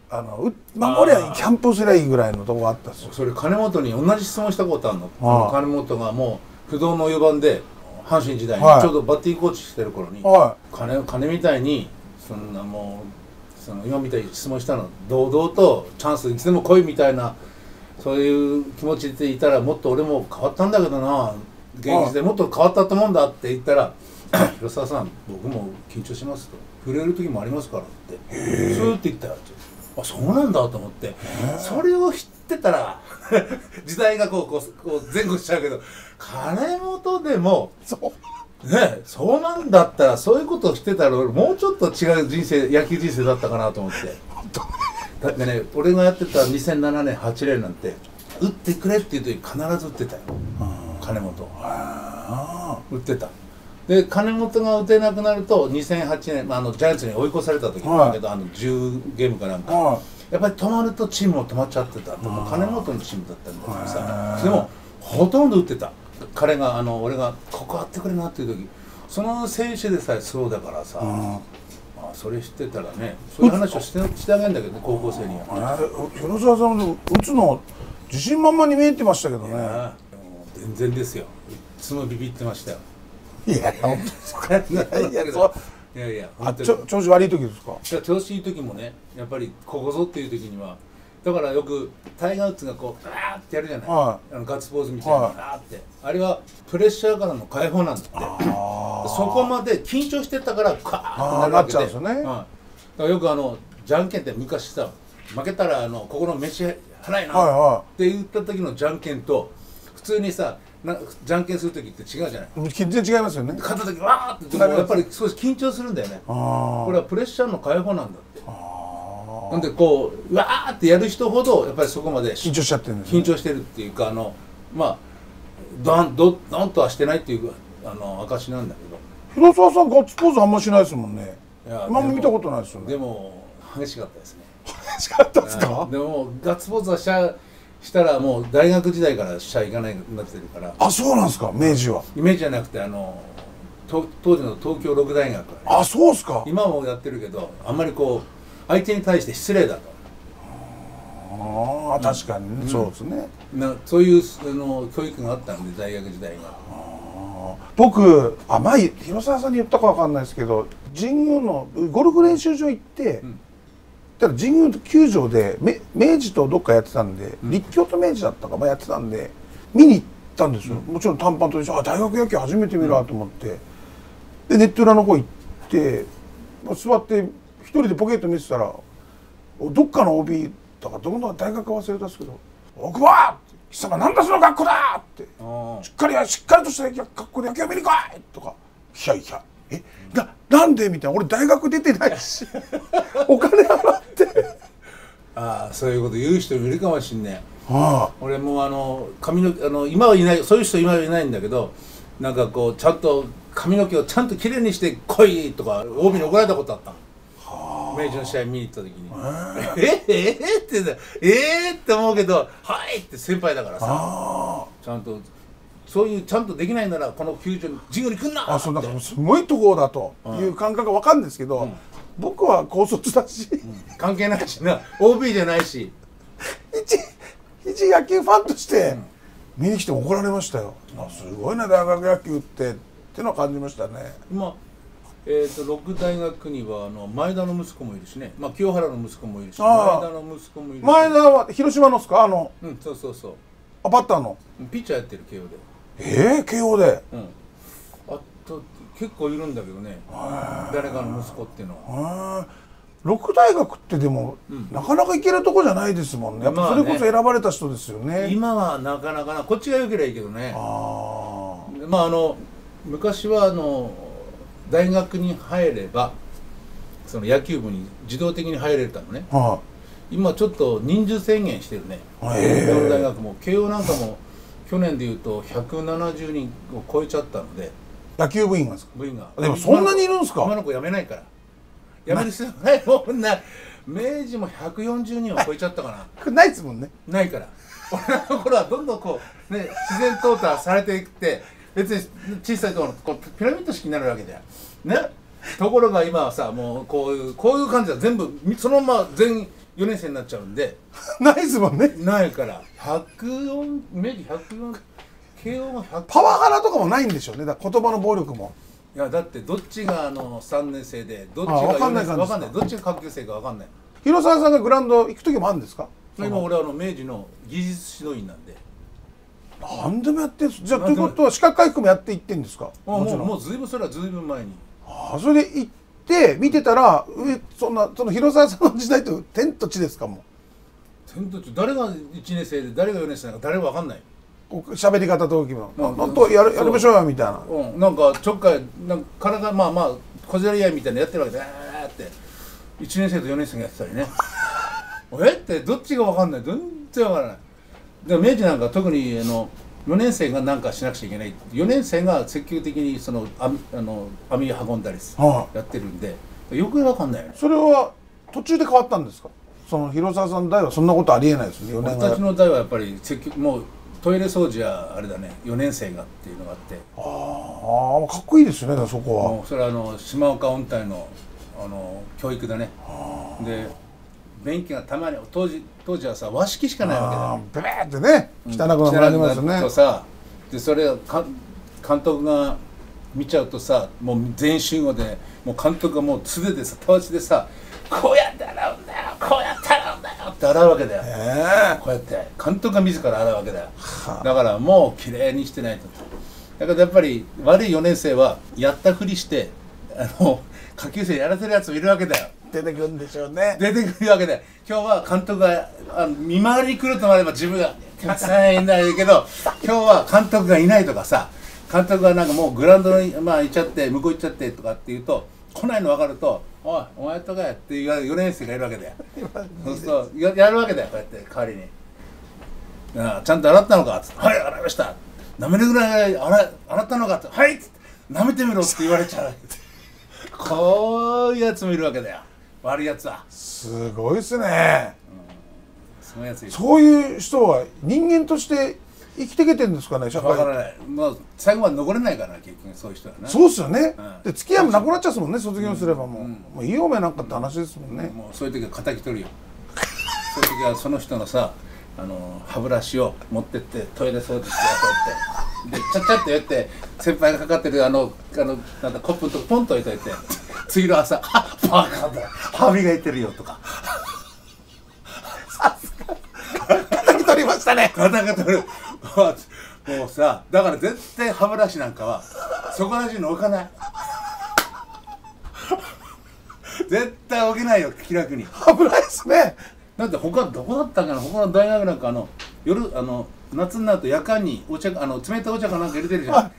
あのう守りゃキャンプすりゃいいぐらいのとこがあったんですよ。 それ金本に同じ質問したことあるの。あの金本がもう不動のよばんで阪神時代にちょうどバッティングコーチしてる頃に、はい、金, 金みたいにそんなもうその今みたいに質問したの堂々とチャンスいつでも来いみたいなそういう気持ちでいたらもっと俺も変わったんだけどな現役でもっと変わったと思うんだって言ったら広沢さん僕も緊張しますと震える時もありますからってスーって言ったらあそうなんだと思ってそれを知ってたら時代がこうこうこう前後しちゃうけど金本でもそうねそうなんだったらそういうことをしてたら俺もうちょっと違う人生野球人生だったかなと思ってだってね俺がやってたにせんななねんはちねんなんて打ってくれっていう時必ず打ってたよ金本打ってたで金本が打てなくなるとにせんはちねん、まあ、あのジャイアンツに追い越された時なんだけど、はい、あのじゅうゲームかなんか、はい、やっぱり止まるとチームも止まっちゃってたもう金本のチームだったんだけどさでもほとんど打ってた彼があの俺がここやってくれなっていう時その選手でさえそうだからさ、まあ、それ知ってたらねそういう話をしてしてあげるんだけどね高校生には広沢さんも打つの自信満々に見えてましたけどね全然ですよいつもビビってましたよいや本当ですかいやいやそういやいやあちょ調子悪い時ですか調子いい時もねやっぱりここぞっていう時にはだからよくタイガー・ウッズがこうガーってやるじゃない、はい、あのガッツポーズみたいな、はい、ガーってあれはプレッシャーからの解放なんだってそこまで緊張してたからカーってなるわけで、うん、だからよくあのじゃんけんって昔さ負けたらあのここの飯払えなって言った時のじゃんけんと普通にさなじゃんけんする時って違うじゃない全然違いますよね勝った時わーってやっぱり少し緊張するんだよねこれはプレッシャーの解放なんだってなんでこうわーってやる人ほどやっぱりそこまで緊張しちゃってるんです、ね、 緊張してるっていうかあのまあドンドンとはしてないっていうあの証なんだけど広沢さんガッツポーズあんましないですもんねいや今も見たことないですよねでも激しかったですね激しかったですかでもガッツポーズはしちゃしたらもう大学時代からしちゃいかないなってるからあそうなんですか明治は明治じゃなくてあの当時の東京六大学、ね、 あそうですか今もやってるけどあんまりこう相手に対して失礼だとああ確かに、ねうん、そうですねなそういうあの教育があったんで大学時代が僕あ前広沢さんに言ったかわかんないですけど神宮のゴルフ練習場行って、うんただ神宮球場で明治とどっかやってたんで、うん、立教と明治だったか、まあ、やってたんで見に行ったんですよ、うん、もちろん短パンと一緒あ大学野球初めて見るなと思って、うん、でネット裏の方行って、まあ、座って一人でポケット見てたらどっかの オービー だからどこの大学か忘れたんですけど「奥歯貴様なんだその学校だ!」ってしっかりしっかりとした学校で野球を見に来いとか「いやいやえななんで?」みたいな俺大学出てないしお金払ってああそういうこと言う人もいるかもしんねえ、はあ、俺もあの髪のあの今はいないそういう人今はいないんだけどなんかこうちゃんと髪の毛をちゃんときれいにして来いとか オービー に怒られたことあったの、はあ、明治の試合見に行った時に「ええええって言ってええって思うけど「はい!」って先輩だからさ、はあ、ちゃんとそういうちゃんとできないならこの球場に神宮に来んなってあそうだからすごいところだという感覚が分かるんですけど、うん、僕は高卒だし、うん、 関係ないしな オービー じゃないし一一野球ファンとして見に来て怒られましたよ、うん、あすごいね大学野球ってってのは感じましたね今、えー、と六大学にはあの前田の息子もいるしね、まあ、清原の息子もいるし前田の息子もいるし前田は広島のっすかあのうんそうそうそうあバッターのピッチャーやってる慶応でええー、慶応で、 うん、あと結構いるんだけどね誰かの息子っていうのは六大学ってでも、うん、なかなか行けるとこじゃないですもんねやっぱそれこそ選ばれた人ですよね、まあ、ね今はなかなかなこっちが良ければいいけどねあまああの昔はあの大学に入ればその野球部に自動的に入れたのね、はあ、今ちょっと人数制限してるね慶応大学も慶応なんかも去年でいうとひゃくななじゅうにんを超えちゃったので野球部員がですか部員がでもそんなにいるんですか今の子辞めないから辞める必要ないもんな明治もひゃくよんじゅうにんを超えちゃったかなないですもんねないから俺の頃はどんどんこう、ね、自然淘汰されていって別に小さいところこうピラミッド式になるわけじゃんねところが今はさもうこういうこういう感じだ全部そのまま全員よねん生になっちゃうんでないですもんね。 ないからひゃくよん明治ひゃくよん慶応がひゃくパワハラとかもないんでしょうね。だから言葉の暴力も。 いやだってどっちがあのさんねん生でどっちあがわかんないよねん生感じですかわかんないどっちが下級生かわかんない。 広沢さんがグラウンド行く時もあるんですか？ 今俺はあの明治の技術指導員なんで何でもやってんす。じゃあということは資格回復もやっていってんですか？ もうもちろん。 もうずいぶんそれはずいぶん前にああ、それで行って見てたら、上そんなその広沢さんの時代と天と地ですか？も天と地誰がいちねん生で誰がよねん生なのか誰もわかんない。 う喋り方と時も、 うんなんとやるやりましょうよみたいな。 うん、なんかちょっかいなんか体まあまあ小競り合いみたいなのやってるわけであーっていちねん生とよねん生がやってたりねえってどっちが分かんない全然分からない。で明治なんか特にあのよねん生が何かしなくちゃいけないよねん生が積極的にその網あの網を運んだりすはやってるんでよく分かんないよね。 それは途中で変わったんですか？その広沢さんの代はそんなことありえないですね。よねんが僕たちの代はやっぱり積極もうトイレ掃除はあれだねよねん生がっていうのがあってああ、かっこいいですよね。だからそこは。 もうそれはあの島岡音体のあの教育だね。で便器がたまに当時当時はさ和式しかないわけだよ。 あーベベーってね、汚くなりますよね。 汚くなるとさでそれをか監督が見ちゃうとさもう全身語でもう監督がもう素手でさたわしでさこうやって洗うんだよこうやって洗うんだよって洗うわけだよ。 えこうやって監督が自ら洗うわけだよ。 はあだからもうきれいにしてないと。だからやっぱり悪いよねん生はやったふりしてあの下級生やらせるやつもいるわけだよ。 出てくるんでしょうね。 出てくるわけで今日は監督があの見回りに来るとなれば自分がたくさんいないけど今日は監督がいないとかさ監督がなんかもうグラウンドに、まあ、行っちゃって向こう行っちゃってとかって言うと来ないの分かると「おいお前とかや」って言われるよねん生がいるわけだよ。そうするとややるわけだよこうやって代わりに「ああちゃんと洗ったのか」っつって「はい洗いました」「舐めるぐらい洗洗ったのか」って「はい」っつって「舐めてみろ」って言われちゃうこういうやつもいるわけだよ悪いやつは。 すごいですね。 そのやついる。 そういう人は人間として生きていけてるんですかね、社会。 わからない。まあ最後まで残れないから結局そういう人はね。 そうですよね。 うんで付き合いもなくなっちゃうもんね、卒業すればもう。 うんもういいよめなんかって話ですもんね。 もうそういう時は敵取るよ。そういう時はその人のさあの歯ブラシを持ってってトイレ掃除してこうやってでちゃっちゃってやって先輩がかかってるあのあのなんだコップのとこポンと置いといて次の朝「あバカだ歯磨いてるよ」とか。 叩き取りましたね。 ガタガタるもうさだから絶対歯ブラシなんかはそこら中に置かない絶対置けないよ気楽に。 危ないですね。 だって他どこだったかな他の大学なんかあの夜あの夏になると夜間にお茶あの冷たいお茶かなんか入れてるじゃん、 はい、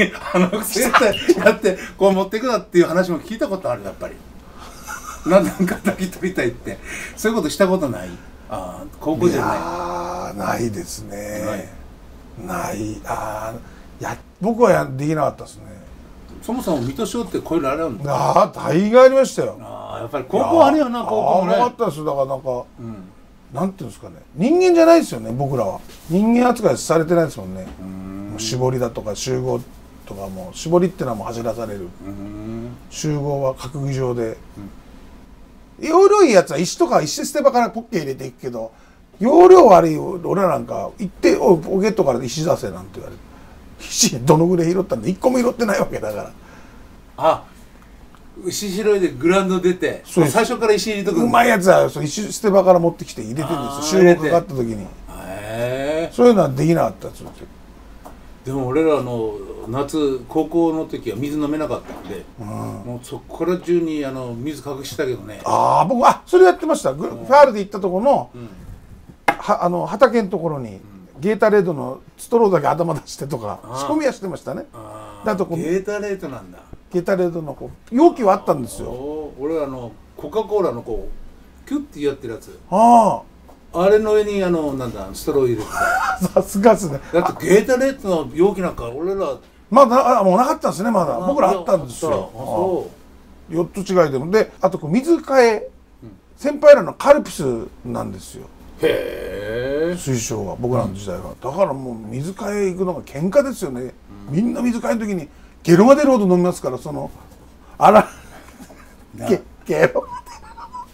あの絶対やってこう持ってくなっていう話も聞いたことあるやっぱりなんか抱き取りたいってそういうことしたことない？ああ高校じゃない。 いやないですね。ない。ないあや僕はやできなかったですね。 そもそも水戸商ってこういうのあれなんだ。 ああ大概ありましたよ。 ああやっぱり高校あるよな高校もね。 ああ分かったです。だからなんか、 うん、 なんていうんですかね、人間じゃないですよね僕らは。人間扱いされてないですもんね。もう絞りだとか集合とかも絞りってのはもう走らされる。集合は閣議場で。容量いいやつは石とか石捨て場からポッケ入れていくけど容量悪い俺らなんか行って「おいポケットから石出せ」なんて言われる。石どのぐらい拾ったんでいっこも拾ってないわけだから。 あ石拾いでグラウンド出て最初から石入れとくうまいやつはそう石捨て場から持ってきて入れてるんですよ。集合かかった時に。 へえ。 そういうのはできなかったですよ。 でも俺らの夏高校の時は水飲めなかったんで、 うん、 もうそこから中にあの水隠したけどね。 ああ僕あそれやってました。ファールで行ったところの、うん、はあの畑のところに、うん、ゲータレードのストローだけ頭出してとか仕込みはしてましたね。 だとこゲータレードなんだ。 ゲータレードのこう容器はあったんですよ。 俺あのコカ・コーラのこうキュッてやってるやつ。 ああ。 あれの上にあのなんだストロー入れてさすがですね。 だってゲータレードの容器なんか俺らまだあもうなかったんですね。まだ僕らあったんですよ。 そうよっつ違いでもであとこう水替え、うん、先輩らのカルピスなんですよ。 へえ。 推奨は僕らの時代は、うん、だからもう水替え行くのが喧嘩ですよね、うん、みんな水替えの時にゲロが出るほど飲みますからそのあらゲゲロ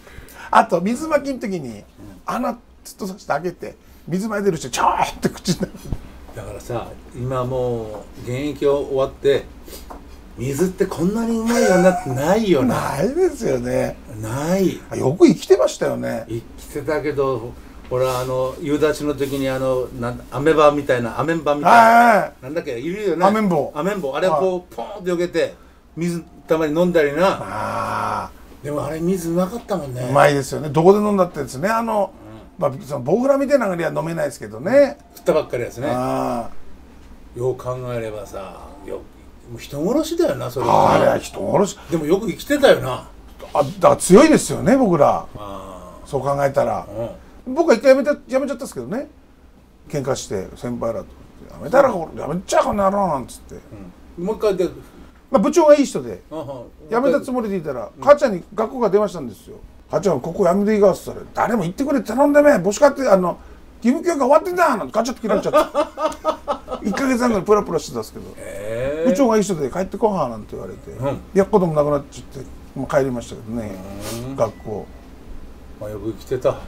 あと水まきの時に穴ずっとさして開けて水まいてる人ちょーって口になる。 だからさ今もう現役を終わって水ってこんなにうまいようになってないよな。 ないですよね。 ない。 よく生きてましたよね。 生きてたけど俺はあの夕立の時にあのなんアメバみたいなアメンバみたいななんだっけいるよね。 アメンボアメンボあれをこうポーンってよけて水たまに飲んだりな。 あでもあれ水うまかったもんね。 うまいですよね。どこで飲んだってですね。あの、うん、まあそのボウフラみたいなのには飲めないですけどね。 振ったばっかりですね。 あよう考えればさよもう人殺しだよなそれは。あれは人殺し。 でもよく生きてたよな。 あだから強いですよね僕ら。 あそう考えたら。うん、僕は一回やめたやめちゃったんですけどね。喧嘩して先輩らとやめたらやめちゃうかなろうなんつって。 うん、もう一回で。 まあ部長がいい人で辞めたつもりでいたら母ちゃんに学校が電話したんですよ。母ちゃんここ辞めていいかっつったら誰も言ってくれって頼んでめ母子家庭あの義務教育が終わってんだなんてガチャッと切られちゃったいっかげつはんぐらいプラプラしてたんですけど、えー、部長がいい人で帰ってこはなんて言われて、うん、やっ子供亡くなっちゃってもう帰りましたけどね学校。 まあよく生きてた。 はい、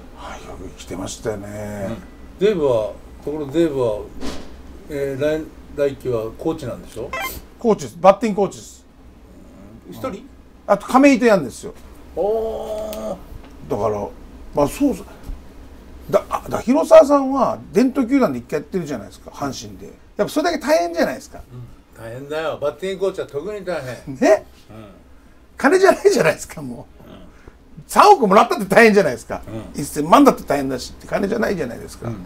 よく生きてましたよね。 うん、デーブはところデーブは、えー、来来季はコーチなんでしょ。 コーチです。バッティングコーチです。 一人、うん、 あと亀井とやんですよ。 おだからまあそうそうだだ広沢さんは伝統球団で一回やってるじゃないですか阪神で。やっぱそれだけ大変じゃないですか。 うん、大変だよ。バッティングコーチは特に大変ね、うん、金じゃないじゃないですかもう、うん、さんおくもらったって大変じゃないですか、うん、いっせんまんだって大変だしって金じゃないじゃないですか、うん、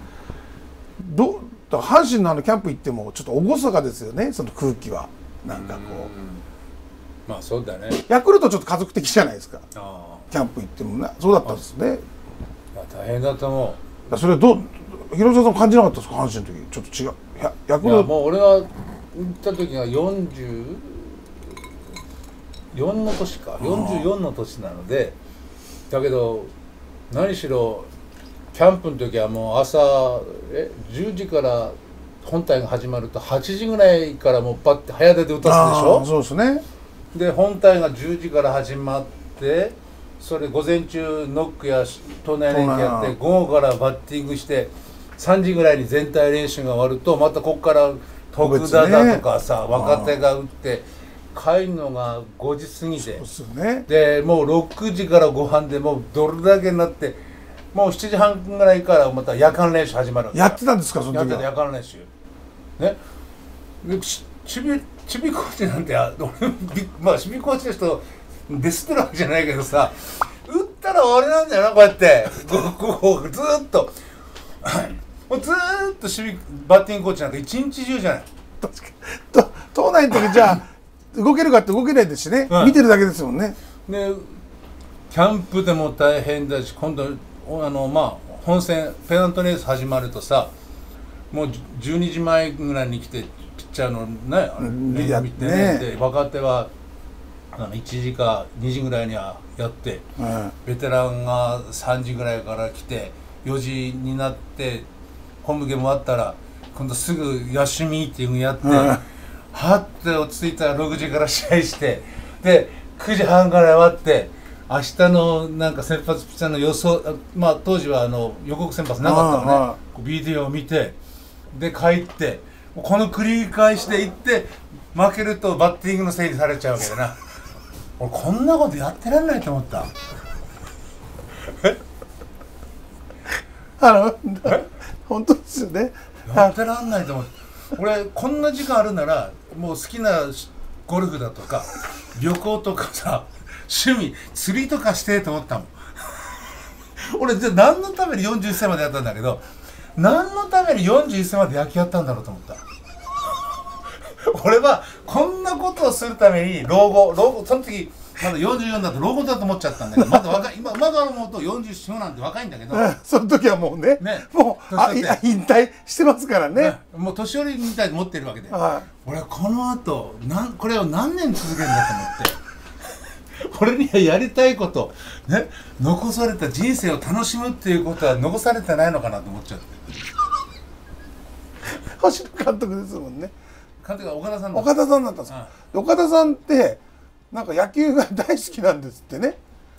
どだから阪神のあのキャンプ行ってもちょっと厳かですよねその空気はなんかこう、うん、 まあそうだね。 ヤクルトちょっと家族的じゃないですか。 あキャンプ行ってもなそうだったんですね。 大変だと思う。それはどう広沢さん感じなかったですか阪神の時ちょっと違うやヤクルト。 もう俺が行った時がよんじゅうよんの年かよんじゅうよんの年なのでだけど何しろキャンプの時はもう朝えじゅうじから本体が始まるとはちじぐらいからもうパッて早出で打たすでしょ。 そうですね。 で本体がじゅうじから始まってそれ午前中ノックや投内連携やって午後からバッティングしてさんじぐらいに全体練習が終わるとまたここから徳田だとかさ、ね、若手が打って帰るのがごじ過ぎで、 ね、 でもうろくじからご飯でもうどれだけになってもうしちじはんぐらいからまた夜間練習始まるわけ。 やってたんですかその時は。 やってた夜間練習ね。でちちびちびコーチなんて俺まあちびコーチの人ディスってるわけじゃないけどさ打ったら終わりなんだよなこうやってこうずーっともうずーっと守備バッティングコーチなんか一日中じゃない。 確かにと島内の時じゃあ動けるかって動けないですしね、うん、見てるだけですもんね。 でキャンプでも大変だし今度あのまあ本戦ペナントレース始まるとさもうじゅうにじまえぐらいに来てピッチャーのねあれね見てねで若手はいちじかにじぐらいにはやって、うん、ベテランがさんじぐらいから来てよじになって本部ゲーム終わったら今度すぐ休みっていうのやって、うん、はって落ち着いたらろくじから試合してでくじはんから終わって明日のなんか先発ピッチャーの予想まあ当時はあの予告先発なかったのねビデオを見てで帰ってこの繰り返しでいって負けるとバッティングのせいにされちゃうわけだな。俺こんなことやってらんないと思った。 あの本当ですよね。 やってらんないと思って俺こんな時間あるならもう好きなゴルフだとか旅行とかさ趣味釣りとかしてと思ったもん俺じゃあ何のためによんじゅういっさいまでやったんだけど何のためによんじゅういっさいまで野球やったんだろうと思った俺はこんなことをするために老後老後その時まだよんじゅうよんだと老後だと思っちゃったんだけどまだ若い今まだ思うとよんじゅうよんなんて若いんだけどその時はもうね、ねもうあ引退してますからね、ねもう年寄りみたいに持ってるわけで、はい、俺はこの後なんこれを何年続けるんだと思って俺にはやりたいことね残された人生を楽しむっていうことは残されてないのかなと思っちゃって星野監督ですもんね。 監督は岡田さんだ岡田さんだったんですか、うん、岡田さんってなんか野球が大好きなんですってね。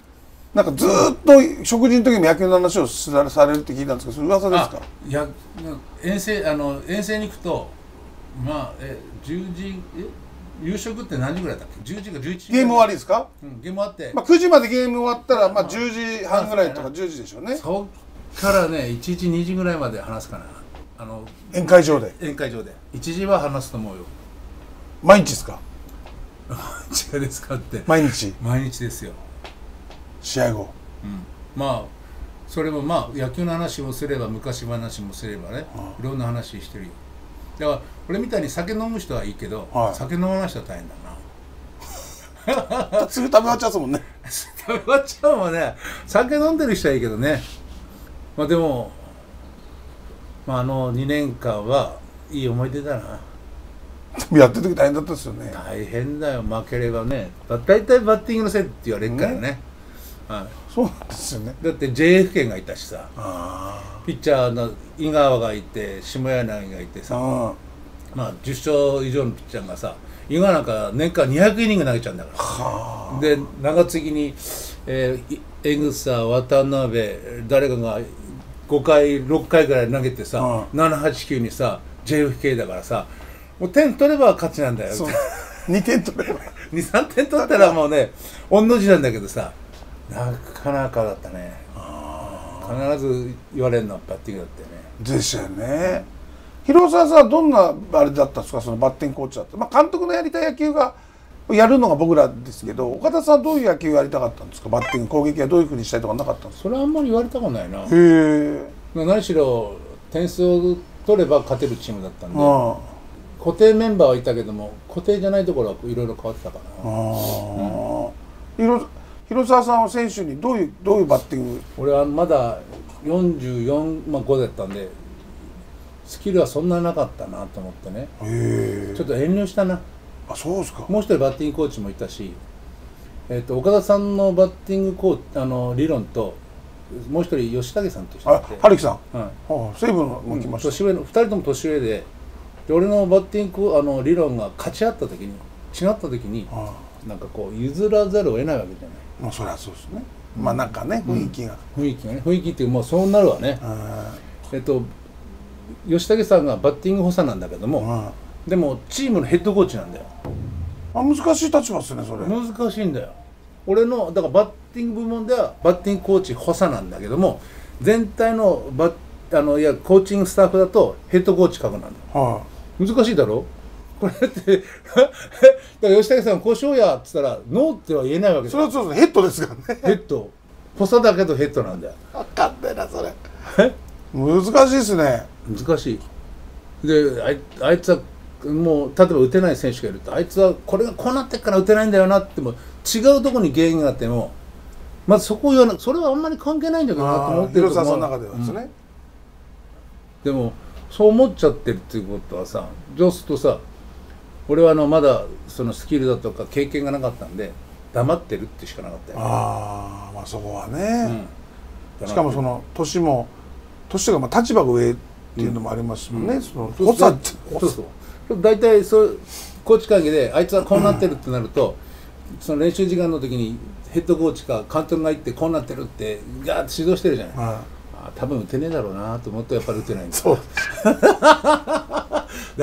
なんかずーっと食事の時に野球の話をさされるって聞いたんですけど、それ噂ですか？ いや、遠征あの遠征に行くと、まあえじゅうじえ夕食って何時ぐらいだっけ？じゅうじかじゅういちじゲーム終わりですか？ うん、ゲーム終わって、 まあくじまでゲーム終わったらまあじゅうじはんぐらいとかじゅうじでしょうね。 そっからねいちじにじぐらいまで話すかな。あの宴会場で。 宴会場でいちじは話すと思うよ。 毎日ですか？ 違うですかって。 毎日。 毎日ですよ。 試合後。 うん、まあそれもまあ野球の話もすれば昔話もすればね、いろんな話してるよ。だから俺みたいに酒飲む人はいいけど、はい、酒飲まない人は大変だな。 すぐ食べ終わっちゃうもんね。 食べ終わっちゃうもんね。酒飲んでる人はいいけどね。まあでも、まあ、あのにねんかんはいい思い出だな。 やってる時大変だったですよね。 大変だよ、負ければね。大体バッティングのせいって言われるからね。ね、 はい、そうなんですよね。 だって ジェイエフ 権がいたしさ、ピッチャーの井川がいて下柳がいてさ、まあじゅっしょう以上のピッチャーがさ、井川なんか年間にひゃくイニング投げちゃうんだから。で長継ぎに、えー、江草渡辺誰かがごかいろっかいぐらい投げてさ、ななはちきゅうにさ ジェイエフケー だからさ、もう点取れば勝ちなんだよ。 にてん取ればにさんてん取ったらもうね御の字なんだけどさ、なかなかだったね。必ず言われるのはバッティングだったよね。 ですよね。広沢さんはどんなあれだったんですか、そのバッティングコーチだって。まあ監督のやりたい野球がやるのが僕らですけど、岡田さんはどういう野球やりたかったんですか？バッティング攻撃はどういうふうにしたいとかなかったんですか？ それはあんまり言われたことないな。へえ。 何しろ点数を取れば勝てるチームだったんで、固定メンバーはいたけども固定じゃないところはいろいろ変わってたかな。 うん、広沢さんは選手にどういうどういうバッティング？ 俺はまだよんじゅうよん、まあ、ごだったんでスキルはそんななかったなと思ってね。へえ。ちょっと遠慮したな。 あ、そうですか。 もう一人バッティングコーチもいたし、えー、と岡田さんのバッティングコーあの理論ともう一人吉武さんという人がいて、 春樹さん、 はい、 西武のも来ました、 うん、年上のふたりとも年上で、で俺のバッティングあの理論が勝ち合った時に違った時に、はあ、なんかこう譲らざるを得ないわけじゃない。 まあそれはそうですね、うん、まあなんかね雰囲気が、 うん、雰囲気がね雰囲気っていうもうそうなるわね。えっと吉武さんがバッティング補佐なんだけども、でもチームのヘッドコーチなんだよ。 あ、難しい立場ですねそれ。 難しいんだよ。俺のだからバッティング部門ではバッティングコーチ補佐なんだけども、全体のバッあのいやコーチングスタッフだとヘッドコーチ格なんだよ。はあ、難しいだろこれってだから吉武さんこうしようやっつったらノーっては言えないわけですよ。それはそうです、ヘッドですからね。 ヘッド補佐だけどヘッドなんだよ。 分かんないなそれ。難しいですね。 難しい。で あ, いあいつはもう例えば打てない選手がいると、あいつはこれがこうなってから打てないんだよなっても違うところに原因があってもまずそこを言わない、それはあんまり関係ないんだけどなと思ってると。 広沢さんの中ではですね、 うん、でもそう思っちゃってるっていうことはさ、そうするとさ、俺はあのまだそのスキルだとか経験がなかったんで黙ってるってしかなかったよね。ああ、まあそこはね、うん、しかもその年も年とかまあ立場が上っていうのもありますもんね、うん、その補佐ってそうそう大体そうコーチ会議であいつはこうなってるってなると、うん、その練習時間の時にヘッドコーチか監督が言ってこうなってるってガーッと指導してるじゃない、はい、あ多分打てねえだろうなと思ってやっぱり打てないんだそうだから、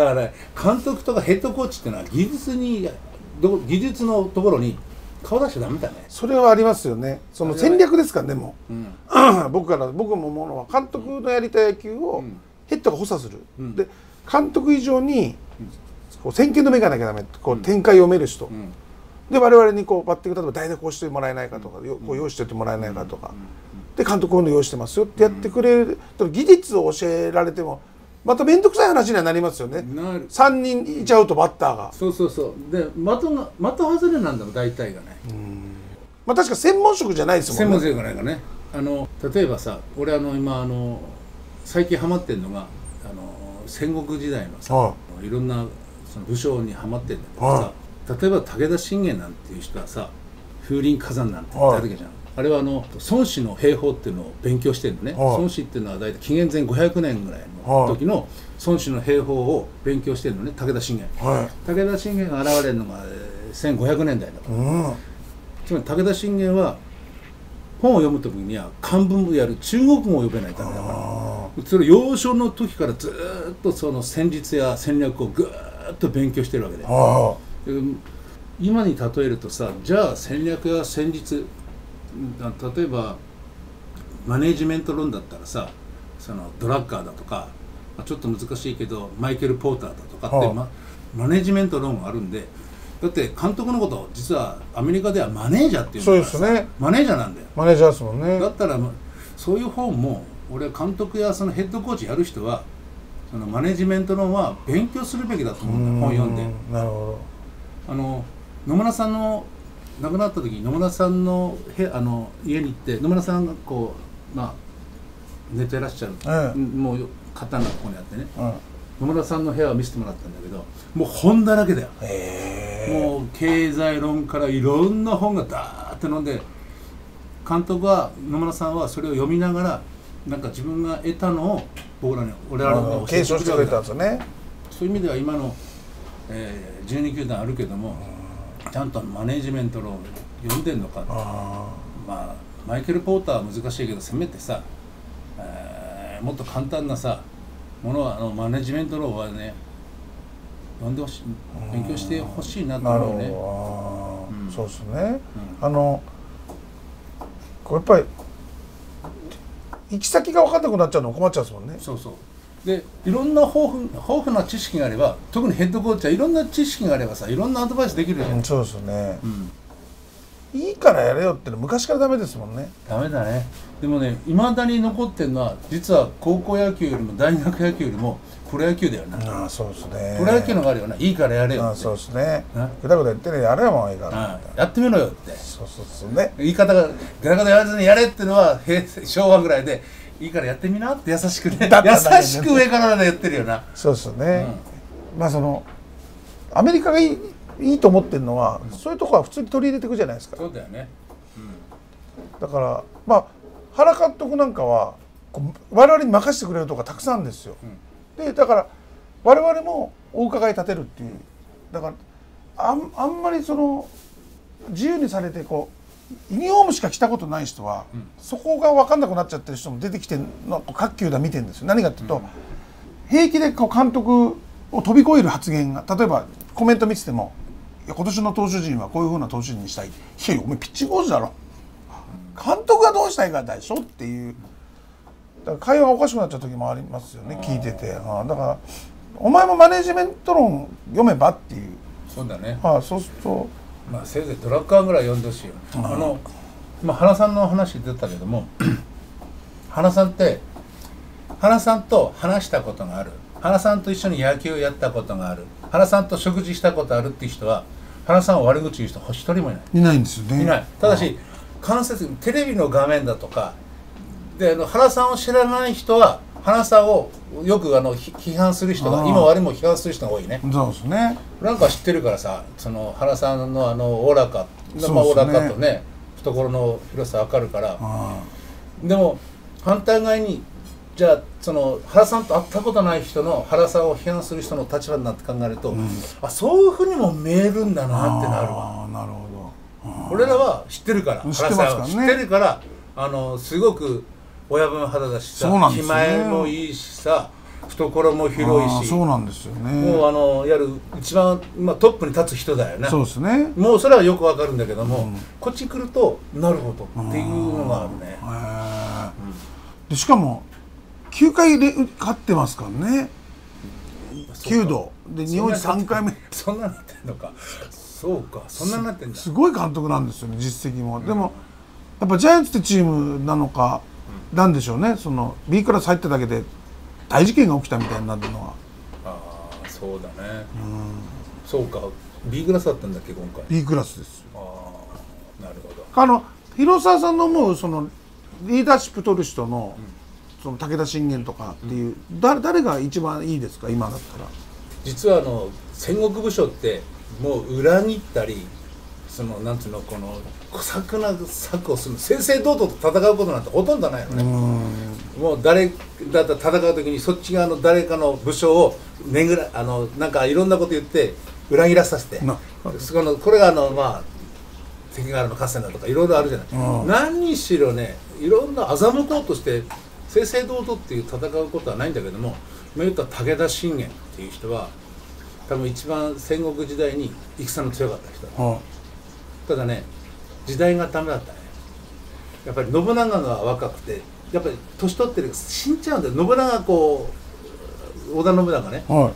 ね、監督とかヘッドコーチっていうのは技術にど技術のところに顔出しちゃダメだね。 それはありますよね。その戦略ですからね。もう、うん、僕から僕も思うのは監督のやりたい野球をヘッドが補佐する、うん、で監督以上にこう先見の目がなきゃダメ、こう展開を読める人、うん、で我々にこうバッティング例えば代打こうしてもらえないかとか、うん、こう用意しておいてもらえないかとか、うん、で監督こういうの用意してますよってやってくれる、うん、技術を教えられてもまた面倒くさい話にはなりますよね。さんにんいちゃうとバッターがそうそうそうで的が的外れなんだもん大体がね。うん、 まあ確か専門職じゃないですもんね。 専門職じゃないからね。あの例えばさ、俺あの今あの最近ハマってるのがあの戦国時代のさ、はい、いろんなその武将にハマってるんだけどさ、はい、例えば武田信玄なんていう人はさ風林火山なんて言ったわけじゃん、はい、あれはあの孫子の兵法っていうのを勉強してるのね、はい、孫子っていうのは大体紀元前ごひゃくねんぐらいの時の孫子の兵法を勉強してるのね、武田信玄、はい、武田信玄が現れるのがせんごひゃくねんだいだから、うん、つまり武田信玄は本を読む時には漢文をやる中国語を読めないとダメだからそれ幼少の時からずーっとその戦術や戦略をぐーっと勉強してるわけで、今に例えるとさじゃあ戦略や戦術例えばマネージメント論だったらさそのドラッカーだとかちょっと難しいけどマイケル・ポーターだとかって、ま、マネージメント論があるんでだって監督のこと実はアメリカではマネージャーっていうんだからさそうですねマネージャーなんだよマネージャーですもんねだったらそういう本も俺監督やそのヘッドコーチやる人はそのマネジメント論は勉強するべきだと思うんだ本読んでなるほどあの野村さんの亡くなった時に野村さんのへあの家に行って野村さんがこうまあ寝てらっしゃる、ええ、もう刀がここにあってね、うん、野村さんの部屋を見せてもらったんだけどもう本だらけだよ、えー、もう経済論からいろんな本がダーって飲んで監督は野村さんはそれを読みながらなんか自分が得たのを僕らに俺らに継承してくれたんですよねそういう意味では今の、えー、じゅうに球団あるけどもちゃんとマネージメント論を読んでんのかあまあマイケル・ポーターは難しいけどせめてさ、えー、もっと簡単なさものはあのマネジメント論はね読んでほしい勉強してほしいなと思うね、 うん、そうですね、うん、あのこれやっぱり行き先が分かんなくなっちゃうの困っちゃうんですもんねそうそうでいろんな豊富、豊富な知識があれば特にヘッドコーチはいろんな知識があればさいろんなアドバイスできるよね、 うん、そうですよね、うん、いいからやれよっての昔からダメですもんねダメだねでもねいまだに残ってるのは実は高校野球よりも大学野球よりもプロ野球だよなああそうですねプロ野球のがあるよないいからやれよってああそうですねぐだぐだ言ってねやれよもういいからやってみろよってそうそうそうね言い方がぐだぐだ言わずにやれってのは平成昭和ぐらいでいいからやってみなって優しくね優しく上から言ってるよなそうですよね、うん、まあそのアメリカがいい、いいと思ってるのは、うん、そういうとこは普通に取り入れていくじゃないですかそうだよね、 うん、だからまあ原監督なんかはこう我々に任せてくれるとこがたくさんあるんですよ、うん、でだから我々もお伺い立てるっていうだからあん、あんまりその自由にされてこうユニフォームしか着たことない人は、うん、そこが分かんなくなっちゃってる人も出てきての各球団見てるんですよ何かっていうと、うん、平気でこう監督を飛び越える発言が例えばコメント見ててもいや今年の投手陣はこういう風な投手陣にしたいいやいやお前ピッチングコーチだろ監督がどうしたいかでしょっていうだから会話がおかしくなっちゃう時もありますよね聞いててあだからお前もマネジメント論読めばっていうそうだねあそうするとまあせいぜいドラッカーぐらい読んでほしいよ、うん、あの今原さんの話出たけども原さんって原さんと話したことがある原さんと一緒に野球をやったことがある原さんと食事したことあるっていう人は原さんを悪口言う人一人もいないいないんですよねいないただし間接テレビの画面だとかであの原さんを知らない人は原さんをよくあの批判する人が今我々も批判する人が多いねそうですねなんか知ってるからさその原さんのあのおおらかまあおおらかとね懐の広さ分かるからでも反対側にじゃあその原さんと会ったことない人の原さんを批判する人の立場になって考えると、うん、あそういうふうにも見えるんだなってなるわあなるほど俺らは知ってるから知ってますからね知ってるからあのすごく親分肌だしさ、気前もいいしさ懐も広いしそうなんですよねもうあのやる一番、まあ、トップに立つ人だよねそうですねもうそれはよくわかるんだけども、うん、こっち来るとなるほどっていうのがあるね、 うん、でしかもきゅうかいで勝ってますからねきゅうどで日本一さんかいめそんなになってんのかそうかそんなになってんだす, すごい監督なんですよね実績も、うん、でもやっぱジャイアンツってチームなのか、うん、なんでしょうねその B クラス入っただけで大事件が起きたみたいになるのはああそうだね、うん、そうか B クラスだったんだっけ今回 B クラスですよああなるほどあの広沢さんの思うそのリーダーシップ取る人の、うん、その武田信玄とかっていう、うん、誰, 誰が一番いいですか今だったら実はあの戦国武将ってもう裏切ったりそのなんていうのこの小作な策をする正々堂々と戦うことなんてほとんどないよねもう誰だったら戦う時にそっち側の誰かの武将をねぐらあのなんかいろんなこと言って裏切らさせてそのこれがあのまあ関ヶ原の合戦だとかいろいろあるじゃない、 うん、 何にしろねいろんな欺こうとして正々堂々っていう戦うことはないんだけども、言った武田信玄っていう人は多分一番戦国時代に戦の強かった人だ、うん、ただね時代がダメだったね。やっぱり信長が若くてやっぱり年取ってる死んじゃうんだよ。信長がこう織田信長ね、はい、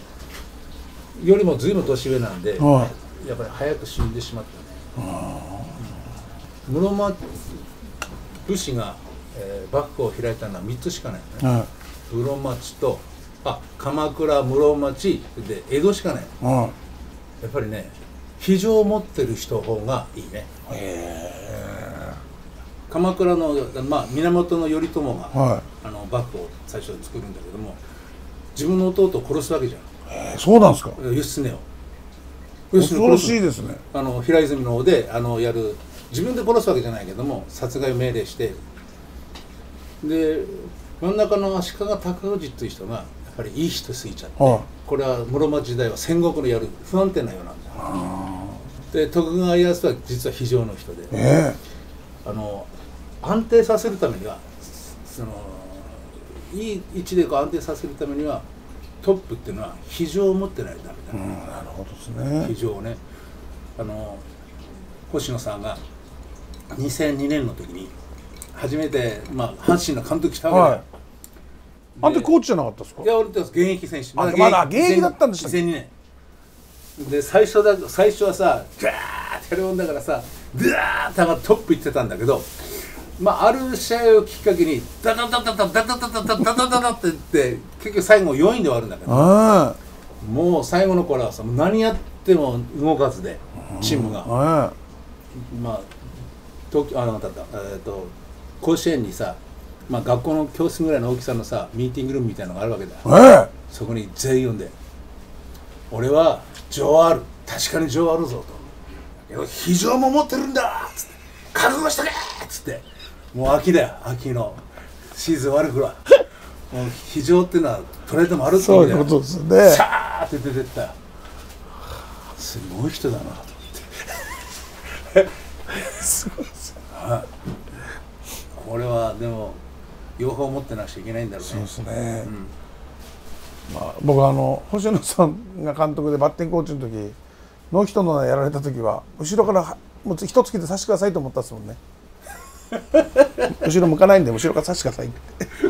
よりも随分年上なんで、はい、やっぱり早く死んでしまったね。室町武士が、えー、幕府を開いたのはみっつしかないのね、はい、室町とあ鎌倉室町で江戸しかないの、はい、やっぱりね非常を持ってる人の方がいいね。へー。鎌倉の、まあ、源頼朝が、はい、あの幕府を最初に作るんだけども自分の弟を殺すわけじゃん。 へー、そうなんですか。 義経を恐ろしいですね。 あの平泉の方であのやる自分で殺すわけじゃないけども殺害を命令してで真ん中の足利尊氏という人がやっぱりいい人すぎちゃって、はい、これは室町時代は戦国のやる不安定なようなんだ。で徳川家康は実は非常の人で、えー、あの安定させるためにはそのいい位置でこう安定させるためにはトップっていうのは非常を持ってないとダメだ、うん、 なるほどですね。 非常をねあの星野さんがにせんにねんの時に初めて、まあ、阪神の監督したわけだよ、はい、 あんたコーチじゃなかったですか。 いや俺って現役選手まだ現役、まだ現役だったんでしたっけ。 にせんにねんで最初だ最初はさガーッてやるもんだからさガーッて上がってトップ行ってたんだけど、まあ、ある試合をきっかけにダダダダダダダダダダダダダダって言って結局最後よいんで終わるんだけど、もう最後の頃はさ何やっても動かずでチームがまあ東京あなただえーと甲子園にさ、まあ、学校の教室ぐらいの大きさのさミーティングルームみたいなのがあるわけだよ、えー、そこに全員呼んで俺は情ある確かに情あるぞと非常も持ってるんだっつって覚悟しとけっつってもう秋だよ秋のシーズン終わるくらいもう非常っていうのはトレードもあるってそういうことですね。 さーって出てったよ。すごい人だなと思ってすごいですよ、はい、これはでも両方持ってなくちゃいけないんだろうね。 そうですね、うんまあ、僕あの星野さんが監督でバッティングコーチの時ノーヒットのやられた時は後ろからもう一つきて差してくださいと思ったですもんね後ろ向かないんで後ろから差してくださいって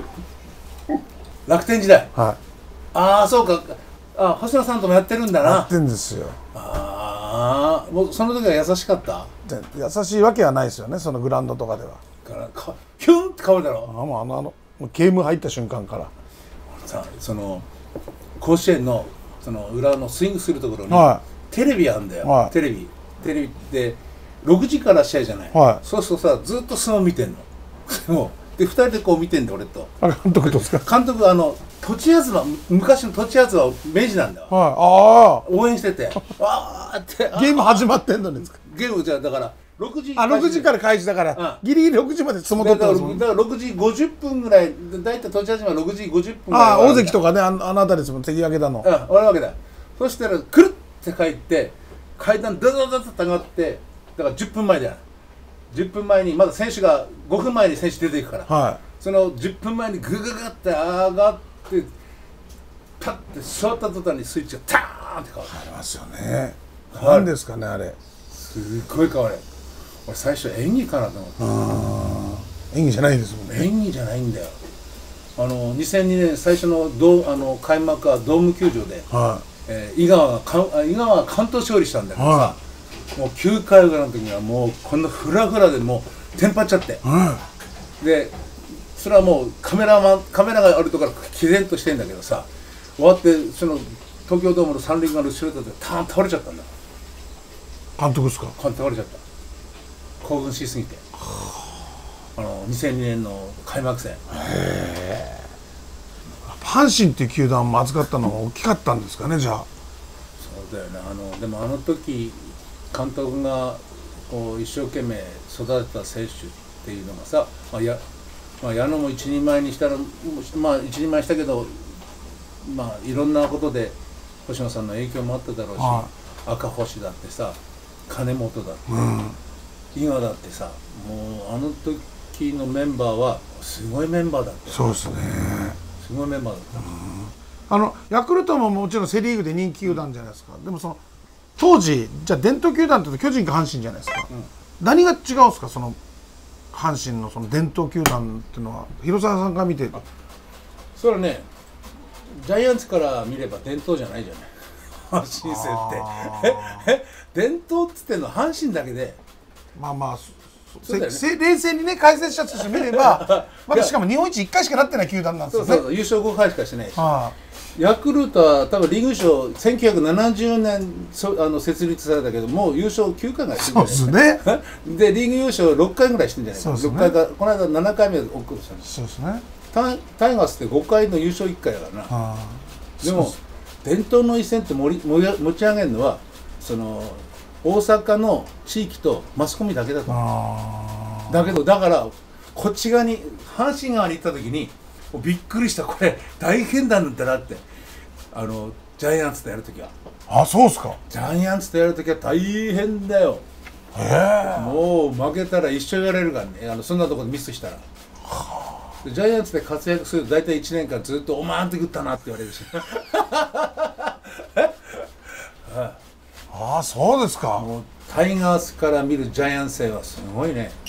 楽天時代、 はい、 ああそうかあ星野さんともやってるんだな。 やってんですよ。 ああもうその時は優しかった。 優しいわけはないですよねそのグラウンドとかでは。 からかヒュンって変わるだろ。 あもうあのあのゲーム入った瞬間からさその甲子園のその裏のスイングするところに、はい、テレビあるんだよ、はい、テレビテレビでろくじから試合じゃない、はい、そうするとさずっと相撲見てんのもうでふたりでこう見てんだ俺と。 あ監督とですか。 監督はあの栃東は昔の栃東は明治なんだよ、はい、あ応援しててあーってゲーム始まってんのですか。 ゲームじゃだからろくじあろくじから開始だから、うん、ギリギリろくじまで相撲取ってますもん。 だからろくじごじゅっぷんぐらいだいたい栃東はろくじごじゅっぷんぐらい。 ああ大関とかねあのあの辺りですもん関脇だの。 うん終わるわけだ。そしたらくるって帰って階段ダダダダって上がってだからじゅっぷんまえだよ。じゅっぷんまえにまだ選手がごふんまえに選手出ていくから、はい、そのじゅっぷんまえにグググって上がってパッて座った途端にスイッチがターンって変わる。 ありますよね。何ですかねあれ。 すっごい変わる。俺最初演技かなと思って。 あ演技じゃないですもんね。 演技じゃないんだよ。あのにせんにねん最初のドあの開幕はドーム球場で、はいえー、井川がか井川が関東勝利したんだけどさ、はい、もうきゅうかい裏の時にはもうこんなフラフラでもうテンパっちゃって、はい、でそれはもうカメラマンカメラがあるところから毅然としてんだけどさ終わってその東京ドームの三塁側の後ろだってターン倒れちゃったんだ。 監督ですか。 監督倒れちゃった。興奮しすぎてあのにせんにねんの開幕戦。へえ。阪神っていう球団も扱ったのが大きかったんですかねじゃあ。 そうだよね。あのでもあの時監督がこう一生懸命育てた選手っていうのがさ、まあ、や、まあ、矢野も一人前にしたらまあ一人前したけどまあいろんなことで星野さんの影響もあっただろうし、はい、赤星だってさ金本だって、うん、 井川だってさ、もうあの時のメンバーはすごいメンバーだったよ。 そうですね。 すごいメンバーだった。 あのヤクルトももちろんセ・リーグで人気球団じゃないですか。でもその当時じゃあ伝統球団って言うと巨人か阪神じゃないですか。うん、何が違うんですか、その阪神のその伝統球団っていうのは。広沢さんが見て。 それはね、ジャイアンツから見れば伝統じゃないじゃない。阪神戦ってえ伝統っつってんのは阪神だけで、 まあまあそうだよね、冷静にね解説者として見ればまだしかも日本一いっかいしかなってない球団なんですよね。 そうそうそう、優勝ごかいしかしないし、ヤクルトは多分リーグ優勝せんきゅうひゃくななじゅうねんそあの設立されたけど、もう優勝きゅうかいぐらいしてるんじゃないですか。そうですね。でリーグ優勝ろっかいぐらいしてるんじゃないですか。ろっかいか、この間ななかいめで送るしたんです。 そうですね。 タイタイガースってごかいの優勝いっかいだからな。でも伝統の一戦って盛り持ち上げるのはその大阪の地域とマスコミだけだと思う。だけどだからこっち側に阪神側に行った時にびっくりした、これ大変なんだなって、あのジャイアンツとやる時は。 あ、そうですか。 ジャイアンツとやる時は大変だよ。へえ。もう負けたら一生やられるからね、あのそんなところでミスしたら。ジャイアンツで活躍すると大体いちねんかんずっと「おまんって食ったな」って言われるしああ、そうですか。 もうタイガースから見るジャイアンツ戦はすごいね、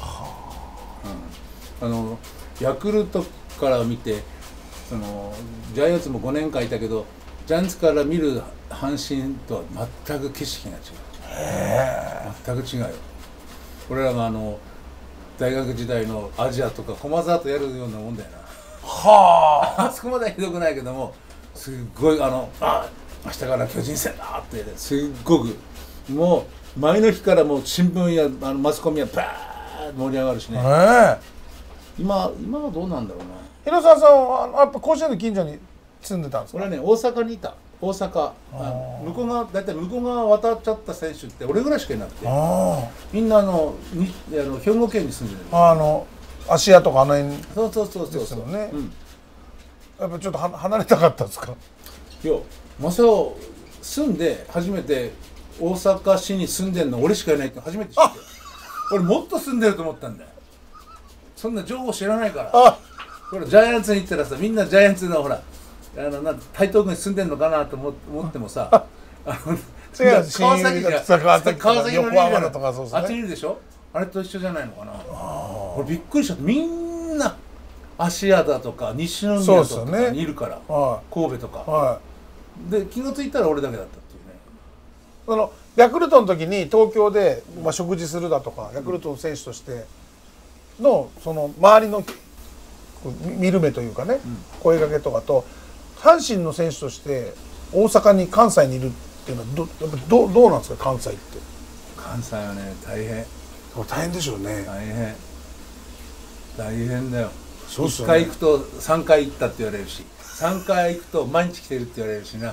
うん、あのヤクルトから見てそのジャイアンツもごねんかんいたけどジャイアンツから見る阪神とは全く景色が違う。へー、全く違うよ。俺らのあの大学時代のアジアとか駒沢とやるようなもんだよな。はあ。あそこまではひどくないけども、すっごいあのあ明日から巨人戦だってすっごくもう前の日からもう新聞やあのマスコミはバーッ盛り上がるしね。今今はどうなんだろうな。 広沢さんはやっぱ甲子園の近所に住んでたんですか。 俺はね大阪にいた。大阪向こう側だいたい向こう側渡っちゃった選手って俺ぐらいしかいなくて、みんなあのにあの兵庫県に住んでる。 あの芦屋とかあの辺。 そうそうそうそうそうね、うん、やっぱちょっとは離れたかったですか。 いや正雄住んで初めて大阪市に住んでんの俺しかいないって初めて知って、俺もっと住んでると思ったんだよ。そんな情報知らないから。これジャイアンツに行ったらさ、みんなジャイアンツのほらあのなん台東区に住んでんのかなと思ってもさ、あの川崎が川崎の横浜とかそうですね。あっちにいるでしょ。あれと一緒じゃないのかな。俺びっくりした。みんな芦屋だとか西宮とかにいるから、神戸とか。で気が付いたら俺だけだったっていうね。 あのヤクルトの時に東京で、まあ、食事するだとかヤクルトの選手としてのその周りの見る目というかね、うん、声掛けとかと阪神の選手として大阪に関西にいるっていうのは ど, やっぱ ど, どうなんですか関西って。 関西はね大変。 大変でしょうね。 大変大変だよ。そうっすよね。いっかい行くとさんかい行ったって言われるしさんかい行くと毎日来てるって言われるしな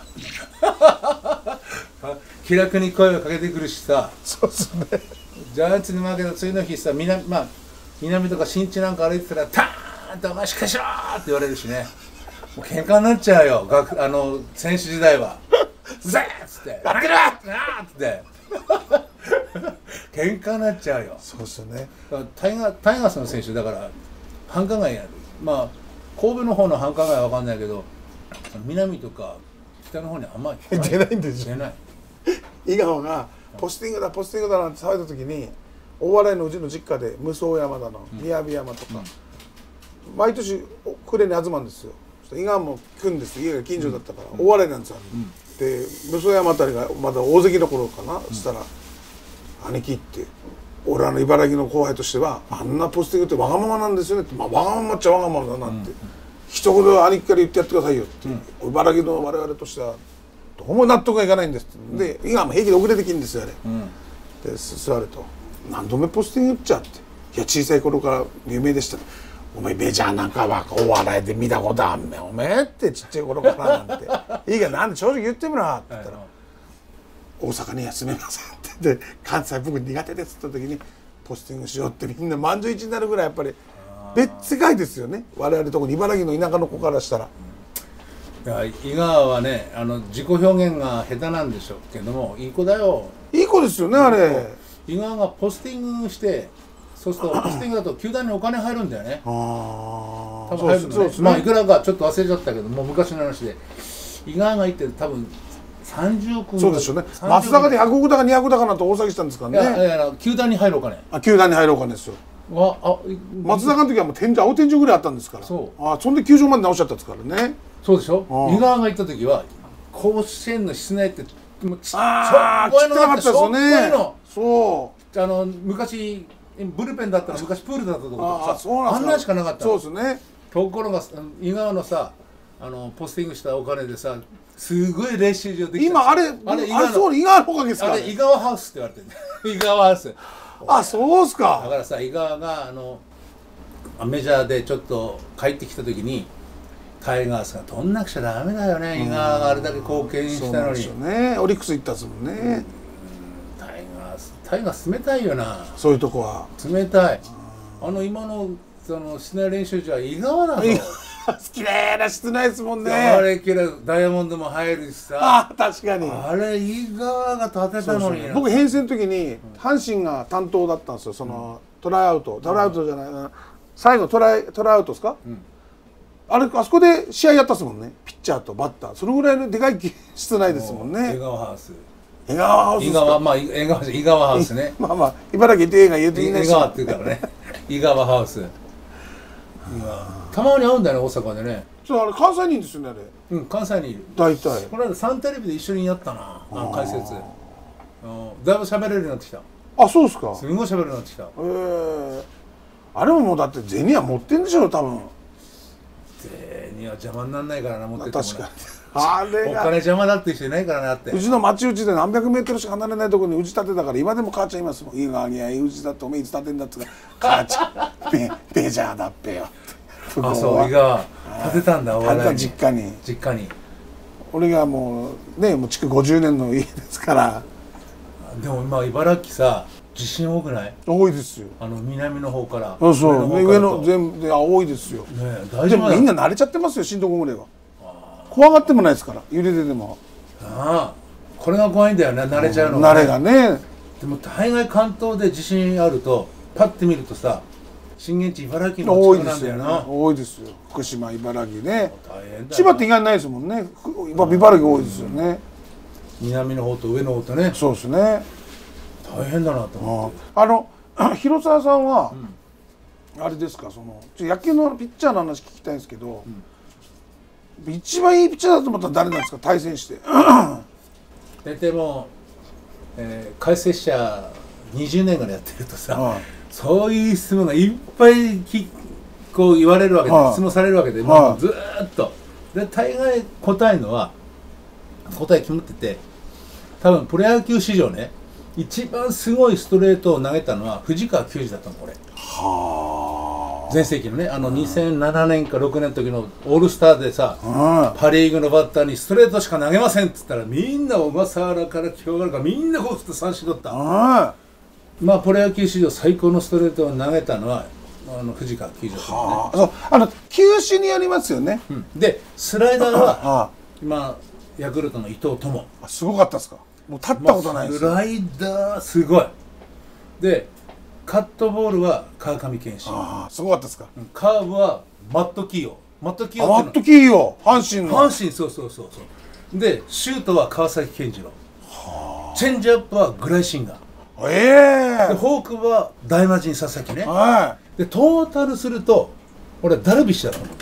気楽に声をかけてくるしさ。 そうっすね。 ジャイアンツに負けた次の日さ、南、まあ、南とか新地なんか歩いてたらターンとお前しっかりしろーって言われるしね。もう喧嘩になっちゃうよ。学あの選手時代はうぜーっつってやってるーっつって喧嘩になっちゃうよ。 そうっすよね。 タイガータイガースの選手だから繁華街やる。まあ神戸の方の繁華街は分かんないけど南とか北の方にあんまり出ないんですよ。 出ない。 井川がポスティングだポスティングだなんて騒いだ時に大洗のうちの実家で無双山だの宮城山とか、うん、毎年暮れに集まるんですよ。井川も来るんですよ。家が近所だったから、うん、大洗なんですよ、うん、で無双山あたりがまだ大関の頃かな、うん、そしたら兄貴って俺あの茨城の後輩としてはあんなポスティングってわがままなんですよねって、まあ、わがままっちゃわがままだなって、うん、一言兄貴から言ってやってくださいよって、うん、茨城の我々としてはどうも納得がいかないんですって、うん、で井川も平気で遅れてきるんですよあれ、うん、で座ると何度目ポスティング打っちゃっていや小さい頃から有名でしたお前メジャーなんかはお笑いで見たことあんめおめえってちっちゃい頃からなんていいかなんで正直言ってみなって言ったら、はい、大阪に休めませんってで関西僕苦手ですって言った時にポスティングしようってみんな満場一致になるぐらいやっぱり別世界ですよね我々とこに茨城の田舎の子からしたら。 いや井川はねあの自己表現が下手なんでしょうけどもいい子だよ。 いい子ですよねあれ。 伊賀がポスティングして、そうするとポスティングだと球団にお金入るんだよね。 あ多分入るのね。 そうですね。 まあいくらかちょっと忘れちゃったけど、もう昔の話で、伊賀が行って多分さんじゅうおく。 そうですよね。松坂でひゃくおくだかにひゃくだかなと大騒ぎしたんですからね。 いやいやいや、球団に入るお金。 あ、球団に入るお金ですよ。 ああ松坂の時はもう天井青天井ぐらいあったんですから。 そう。 あ、そんで球場まで直しちゃったんですからね。 そうでしょ。 ああ伊賀が行った時は甲子園の室内ってもうちっちああ、 ゃいの汚かったですよしょっぱいね。 のそう。 あの昔ブルペンだったら昔プールだったところああ、 さ、 そうなんですか。 あんなんしかなかったの。 そうですね。 ところが伊賀のさ、あのポスティングしたお金でさ、すごい練習場できた。 今あれ、 あれ伊あれ賀のそう、伊賀のおかげですか。 あれ伊賀ハウスって言われてる。伊賀ハウス。 あ、そうですだか。 からさ、伊賀があのメジャーでちょっと帰ってきた時にタイガースが取んなくちゃダメだよね。伊賀があれだけ貢献したのに。 そうなんですよね。オリックス行ったですもんね。 タイガース、タイガース冷たいよな。 そういうとこは。 冷たい。あの今のその室内練習場は伊賀だぞ。 綺麗な室内ですもんね。 あれきれい、ダイヤモンドも入るしさ。 あ、確かに。 あれ伊賀が建てたのにな。 僕編成の時に阪神が担当だったんですよ。そのトライアウト、トライアウトじゃないな。最後トライトライアウトですか？ うん、 あれあそこで試合やったっすもんね。ピッチャーとバッター、そのぐらいのでかい室内ですもんね。 江川ハウス。 江川ハウス。 伊賀はまあ江川伊賀ハウスね。 まあまあ茨城で映画言うといいね。 伊賀っていうからね。伊賀ハウス。たまに会うんだよね、大阪でね。 そう、あれ関西人ですよね、あれ。 うん、関西にいる。 大体。 この間サンテレビで一緒にやったな、あの解説。うん、だいぶ喋れるようになってきた。 あ、そうですか。 すごい喋れるようになってきた。 ええ。あれももうだって銭は持ってんでしょ、多分。 銭は邪魔にならないからな、持ってってもね。 確かに。あれおが。 金邪魔だって人いないからなって。 うちの町内で何百メートルしか離れないところにうち建てたから今でも母ちゃんいますもん。いいがにゃいうちだっておめえいつ建てんだっつうか母ちゃんメメジャーだっぺよ。 あ、そう、伊賀建てたんだ、お建てた笑いに。 実家に。 実家に。 俺がもうね、もう築ごじゅうねんの家ですから。 でも今茨城さ、地震多くない？ 多いですよ。 あの南の方から。 そうそう。上のね全部で多いですよ。 え、大でも丈夫だ。 みんな慣れちゃってますよ、震度ごぐらいは。怖がってもないですから、揺れてでも。 ああ、これが怖いんだよね、慣れちゃうのが、 慣れがね。 でも大概関東で地震あるとパッて見るとさ、震源地茨城の多いで近くなんだよな。 すよね。多いですよ。福島、茨城ね。 大変だよな。 千葉って意外にないですもんね。今茨城多いですよね。 南の方と上の方とね、 そうですね。 大変だなと思って。 あの広沢さんは、あれですか、その野球のピッチャーの話聞きたいんですけど、一番いいピッチャーだと思ったら誰なんですか、対戦して。 大体もう、えー、解説者にじゅうねんぐらいやってるとさ、 はい、 そういう質問がいっぱいきこう言われるわけで、 はい、 質問されるわけで、 はい、 もうずーっとで大概答えるのは答え決まってて、多分プロ野球史上ね一番すごいストレートを投げたのは藤川球児だったの、これ。 はあ。 全盛期のね、あのにせんななねんかろくねんの時のオールスターでさ、 はい、 パ・リーグのバッターにストレートしか投げませんっつったら、みんな小笠原から清原からみんなこう振って三振取った。 はい、 まあプロ野球史上最高のストレートを投げたのはあの藤川球児だったのね。 はあ、そう、あの球種によりますよね。 うん、でスライダーは、 はあ、 今ヤクルトの伊藤智、 すごかったですか。もう立ったことないですスライダーすごい。でカットボールは川上憲伸、 ああ、すごかったですか。 カーブはマットキーヨマットキーヨマットキーヨ阪神の阪神、そうそうそうそうでシュートは川崎健次郎、チェンジアップはグライシンガー、 ええでフォークは大魔神佐々木ね。 はでトータルすると俺はダルビッシュだと思う。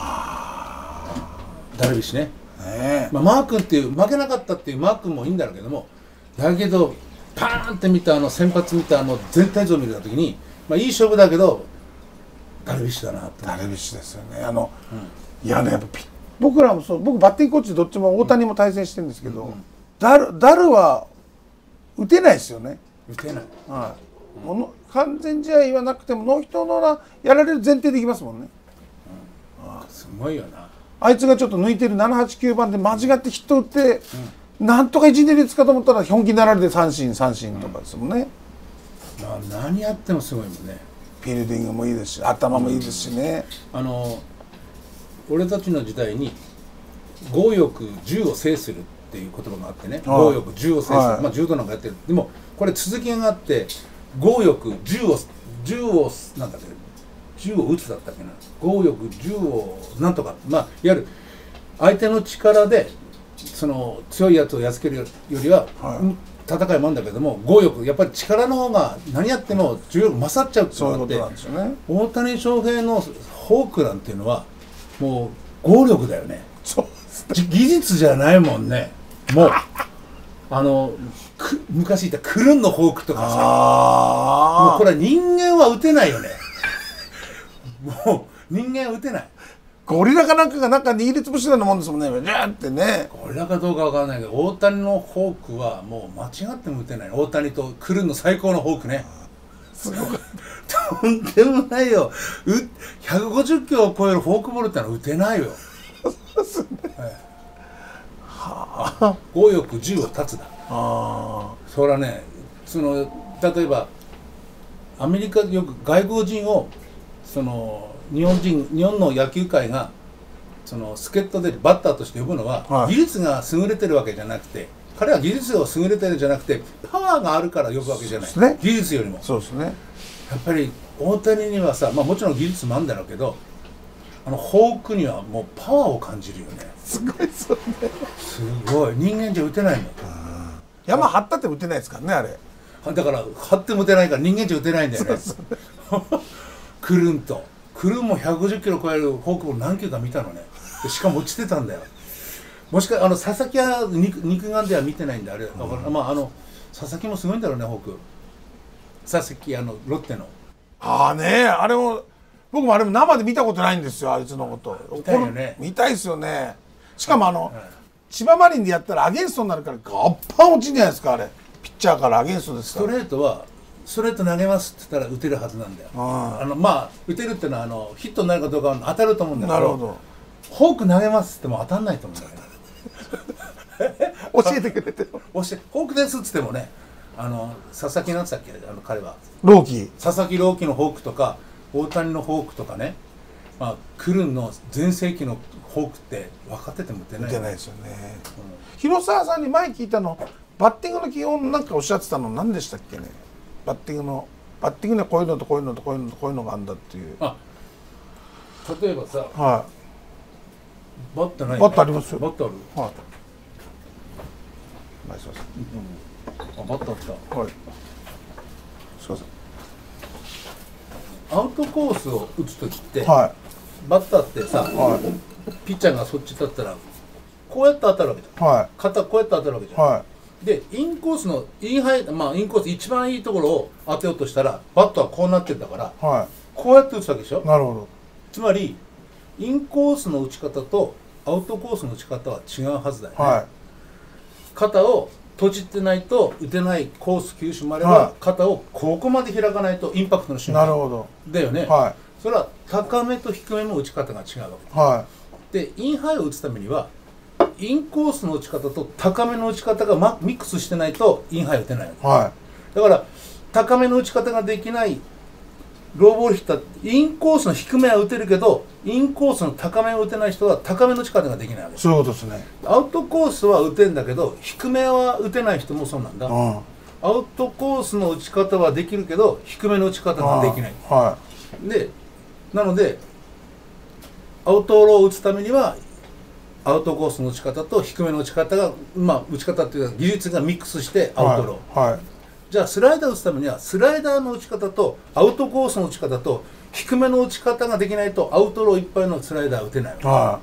ダルビッシュね、 ね、 まあ、マー君っていう負けなかったっていうマー君もいいんだろうけども、だけどパーンって見たあの先発見たあの全体像を見た時に、まあ、いい勝負だけどダルビッシュだなと。 ダルビッシュですよね。あの、うん、いやね、やっぱ僕らもそう、僕バッティングコーチどっちも大谷も対戦してるんですけど、うんうん、ダルダルは打てないですよね。 打てない、 はい、もの完全試合はなくてもノーヒットノーランやられる前提でいきますもんね、 うん、ああすごいよな。 あいつがちょっと抜いてるななはちきゅうばんで間違ってヒット打って、うん、なんとか一、二塁つかと思ったら本気になられて三振三振とかですもんね、 うん、まあ、何やってもすごいもんね。 フィールディングもいいですし頭もいいですしね、 うん、あの俺たちの時代に強欲柔を制するっていう言葉があってね、強欲柔を制する、はい、まあ柔道なんかやってる。でもこれ続きがあって強欲銃を銃をなんだっけ銃を撃つだったっけな強欲銃をなんとかまあいわゆる相手の力でその強いやつをやっつけるよりは、はい、戦いもあるんだけども強欲やっぱり力の方が何やっても重力勝っちゃうっていうのがあってそういうことなんですよね。大谷翔平のフォークなんていうのはもう合力だよね。そうですね。技術じゃないもんね。もうあの昔言ったクルンのフォークとかさもうこれは人間は打てないよね。もう人間は打てない。 ゴリラかなんかがなんか握りつぶしてるようなもんですもんね。ジャーってね。 ゴリラかどうかわからないけど大谷のフォークはもう間違っても打てない。大谷とクルンの最高のフォークね。すごい。とんでもないよ。ひゃくごじゅっキロを超えるフォークボールってのは打てないよ。そうですね。はあ。強欲銃を立つだ。ああ。それはね、その例えばアメリカでよく外国人をその日本人日本の野球界がその助っ人でバッターとして呼ぶのは、はい、技術が優れてるわけじゃなくて彼は技術が優れてるんじゃなくてパワーがあるから呼ぶわけじゃない、ね、技術よりもそうですね。 やっぱり大谷にはさ、まあ、もちろん技術もあるんだろうけどあのフォークにはもうパワーを感じるよね。 すごいですよね。 すごい人間じゃ打てないの。 山張ったって打てないですからねあれ。 だから張っても打てないから人間じゃ打てないんだよね。くるんとクルーンもひゃくごじゅっキロ超えるフォークボール何球か見たのね。でしかも落ちてたんだよ。もしかあの佐々木は 肉, 肉眼では見てないんだあれ、うん、まああの佐々木もすごいんだろうねフォーク。佐々木あのロッテの。 ああねあれも僕もあれも生で見たことないんですよあいつのこと。 見たいよね。 見たいですよね。しかもあの、はい、千葉マリンでやったらアゲンストになるからガッパン落ちんじゃないですかあれ。ピッチャーからアゲンストですから。 ストレートはストレート投げますって言ったら打てるはずなんだよ。あのまあ打てるっていうのはあのヒットになるかどうかは当たると思うんだけど。なるほど。フォーク投げますって言っても当たんないと思うんだよ。 教えてくれてる。 教えフォークですっつってもねあの佐々木なんつったっけあの彼は。 朗希。佐 々木朗希のフォークとか大谷のフォークとかね、まあクルンの全盛期のフォークって分かってても打てない。 打てないですよね。うん、広沢さんに前聞いたのバッティングの基本なんかおっしゃってたの何でしたっけね。バッティングのバッティングにはこういうのとこういうのとこういうのとこういうのがあるんだっていう。あ例えばさ、 はい、 バッタない、ね、 バッタありますよ。 バッタある。 はい。ナイスです。 あバッタあった。 はい。すいません。 アウトコースを打つときって、 はい、 バッターってさ、はい、ピッチャーがそっち立ったらこうやって当たるわけじゃん。はい、肩こうやって当たるわけじゃん。はい、でインコースのインハイまあインコース一番いいところを当てようとしたらバットはこうなってるんだから、はい、こうやって打つわけでしょ。 なるほど。 つまりインコースの打ち方とアウトコースの打ち方は違うはずだよね。はい、肩を閉じてないと打てないコース球種もあれば、はい、肩をここまで開かないとインパクトの瞬間。なるほど。だよね。はい、それは高めと低めも打ち方が違うわけ。はい、でインハイを打つためにはインコースの打ち方と高めの打ち方がミックスしてないとインハイ打てないわけ。はい、だから高めの打ち方ができないローボールヒッターインコースの低めは打てるけどインコースの高めを打てない人は高めの打ち方ができないわけ。 そういうことですね。 アウトコースは打てんだけど低めは打てない人もそうなんだ。アウトコースの打ち方はできるけど低めの打ち方ができない。はい、でなのでアウトローを打つためにはアウトコースの打ち方と低めの打ち方がまあ打ち方っていうか技術がミックスしてアウトロー。はいはい、じゃあスライダーを打つためにはスライダーの打ち方とアウトコースの打ち方と低めの打ち方ができないとアウトローいっぱいのスライダー打てないわけ。はい、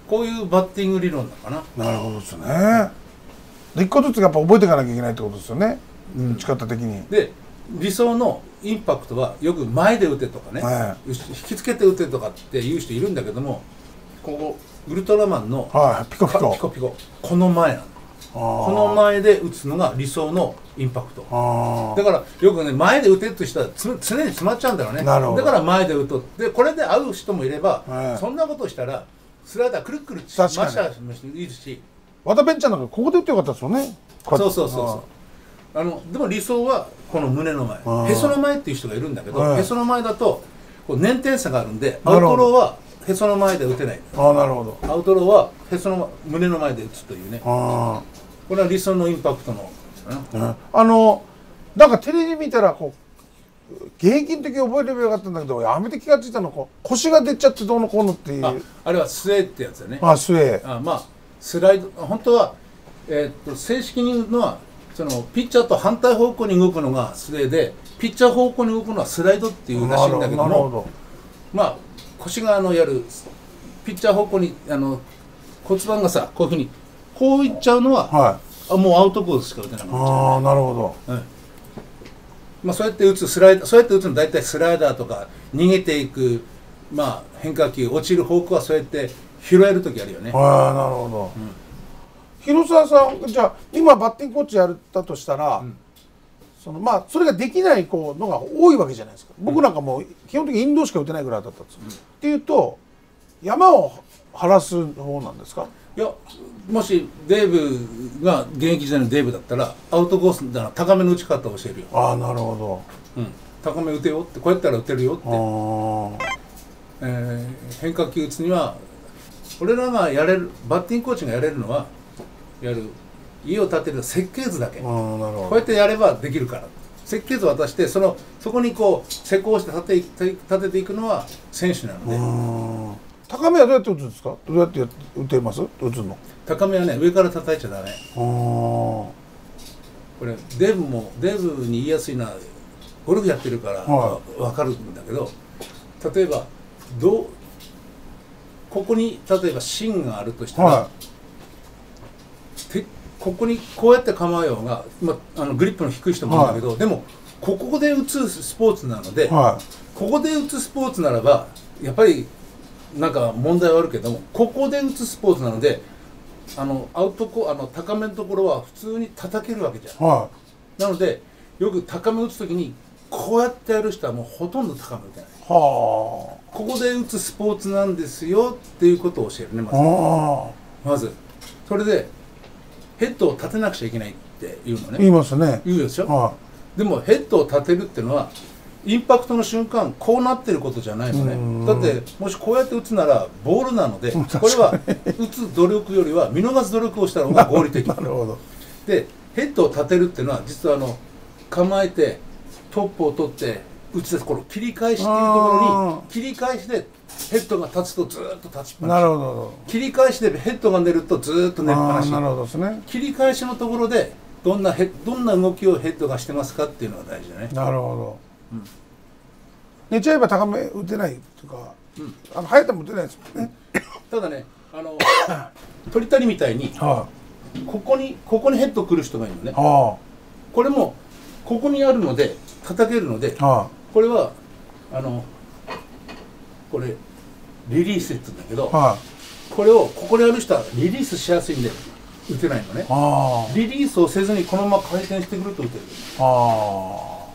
こういうバッティング理論だかな。 なるほどですね。で一個ずつやっぱ覚えていかなきゃいけないってことですよね。うん、打ち方的に。で理想のインパクトはよく前で打てとかね、はい、引きつけて打てとかっていう人いるんだけどもここウルトラマンの、 はい、ピコピコピコピコこの前なの。この前で打つのが理想のインパクト。だからよくね前で打てるとしたらつ常に詰まっちゃうんだろうね。だから前で打とう。でこれで合う人もいれば、はい、そんなことしたらスライダーくるくる回したらいいし。 和田ベンチャーなんかここで打ってよかったですよね。 そうそうそうそう。あのでも理想はこの胸の前へその前っていう人がいるんだけど、はい、へその前だとこう捻転差があるんでアウトローはへその前で打てない。 ああなるほど。 アウトローはへその胸の前で打つというね。あこれは理想のインパクトのかな、 うん、あのなんかテレビ見たらこう現役の時覚えればよかったんだけどやめて気がついたのこう腰が出ちゃってどうのこうのっていう。 ああれはスウェーってやつだね。 あスウェー。 あまあスライド本当は、えー、っと正式に言うのはそのピッチャーと反対方向に動くのがスウェーでピッチャー方向に動くのはスライドっていうらしいんだけども、まあ腰があのやるピッチャー方向にあの骨盤がさこういうふうにこういっちゃうのは、はい、あもうアウトコースしか打てなくなっちゃう、ね、 ああなるほど、 うん、まあそうやって打つスライダーそうやって打つの大体スライダーとか逃げていくまあ変化球落ちる方向はそうやって拾える時あるよね。 ああなるほど、うん、広沢さんじゃあ今バッティングコーチやったとしたら、うん、そのまあそれができないこうのが多いわけじゃないですか。僕なんかもう基本的にインドしか打てないぐらいだったんです、うん、っていうと山を晴らす方なんですか。 いやもしデーブが現役時代のデーブだったらアウトコースなら高めの打ち方を教えるよ。 ああなるほど、うん、高め打てよってこうやったら打てるよって、えー、変化球打つには俺らがやれるバッティングコーチがやれるのはやる家を建てる設計図だけ。あなるほどこうやってやればできるから設計図を渡してそのそこにこう施工して立て立てていくのは選手なので。 高めはどうやって打つんですか。どうやって打てます打つの。 高めはね上から叩いちゃダメ。これデブもデブに言いやすいのはゴルフやってるから分かるんだけど、例えばどうここに例えば芯があるとしたら、はい、てここにこうやって構えようが、まあ、あのグリップの低い人もいるんだけど、はい、でもここで打つスポーツなので、はい、ここで打つスポーツならばやっぱりなんか問題はあるけどもここで打つスポーツなのであのアウトコあの高めのところは普通に叩けるわけじゃん、はい、なのでよく高め打つ時にこうやってやる人はもうほとんど高め打てない。はあ、ここで打つスポーツなんですよっていうことを教えるねまず。はあ、まずそれでヘッドを立てなくちゃいけないって言うのね。 言いますね。 言うでしょ、はあ、でもヘッドを立てるっていうのはインパクトの瞬間こうなってることじゃないのね。だってもしこうやって打つならボールなのでこれは打つ努力よりは見逃す努力をした方が合理的。なるほど。でヘッドを立てるっていうのは実はあの構えてトップを取って打ち出すこの切り返しっていうところに切り返しでヘッドが立つとずっと立ちっぱなし。なるほど。切り返しでヘッドが寝るとずっと寝っぱなし。なるほどですね。切り返しのところでどんなヘどんな動きをヘッドがしてますかっていうのが大事だね。 なるほど。うん、寝ちゃえば高め打てないとか、うん、あの速い球打てないですもんね。 ただねあの鳥谷みたいに、はあ、ここにここにヘッド来る人がいるのね。はあ、これもここにあるので叩けるので、はあ、これはあのこれリリースって言うんだけど、はあ、これをここにある人はリリースしやすいんで打てないのね。はあ、リリースをせずにこのまま回転してくると打てる。はあ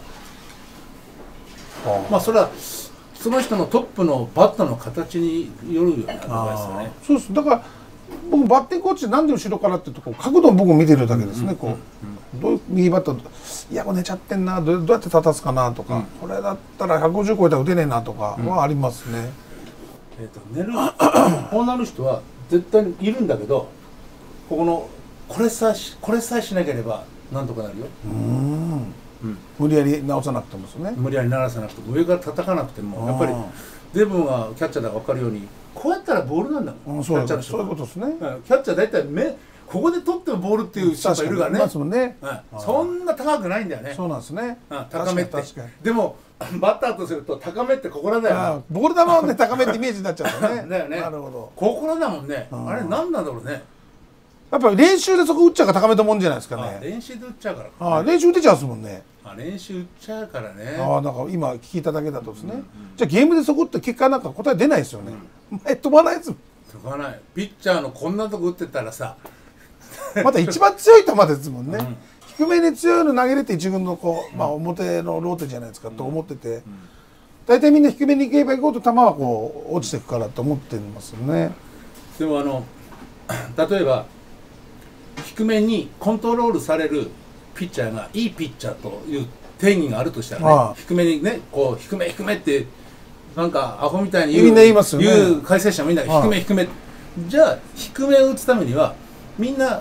まあそれはその人のトップのバットの形によるようなアドバイスだね。 そうです。だから僕バッティングコーチなんで後ろからっていうとこう角度を僕見てるだけですね。こうどう右バッターいやこれ寝ちゃってんなどうやって立たすかなとか、うん、これだったらひゃくごじゅう超えたら打てねえなとかはありますね。 うん、えーと寝るこうなる人は絶対にいるんだけどここのこれさえしこれさえしなければなんとかなるよ。うんうん、無理やり直さなくてもですね。 無理やり鳴らさなくても上から叩かなくてもやっぱりデブンはキャッチャーだから分かるようにこうやったらボールなんだもん。 うん、そうそうそういうことですね。 キャッチャー大体目ここで取ってもボールっていう人がいるからね。 ますもんね。 うん、そんな高くないんだよね。 そうなんですね。 うん、高めってでもバッターとすると高めってここらだよ、ね。 ボール球はね高めってイメージになっちゃうんだね。 だよね。なるほど。ここらだもんね。あれ何なんだろうね。 やっぱり練習でそこ打っちゃうから高めたもんじゃないですかね。 練習で打っちゃうから、 ああ練習打てちゃうんですもんね。 あ練習打っちゃうからね。 ああなんか今聞いただけだとですね、うんうん、じゃあゲームでそこって結果なんか答え出ないですよね、うん、前飛ばないですもん。 飛ばない。ピッチャーのこんなとこ打ってたらさまた一番強い球ですもんね、うん、低めに強いの投げれて一軍のこう、まあ、表のローテじゃないですかと思ってて、うんうん、大体みんな低めに行けば行こうと球はこう落ちていくからと思ってますよね。 でもあの例えば低めにコントロールされるピッチャーがいいピッチャーという定義があるとしたらね、ああ低めにねこう低め低めってなんかアホみたいに言う、 言いますよね、 言う解説者もいいんだけど、低め低めじゃあ低めを打つためにはみんな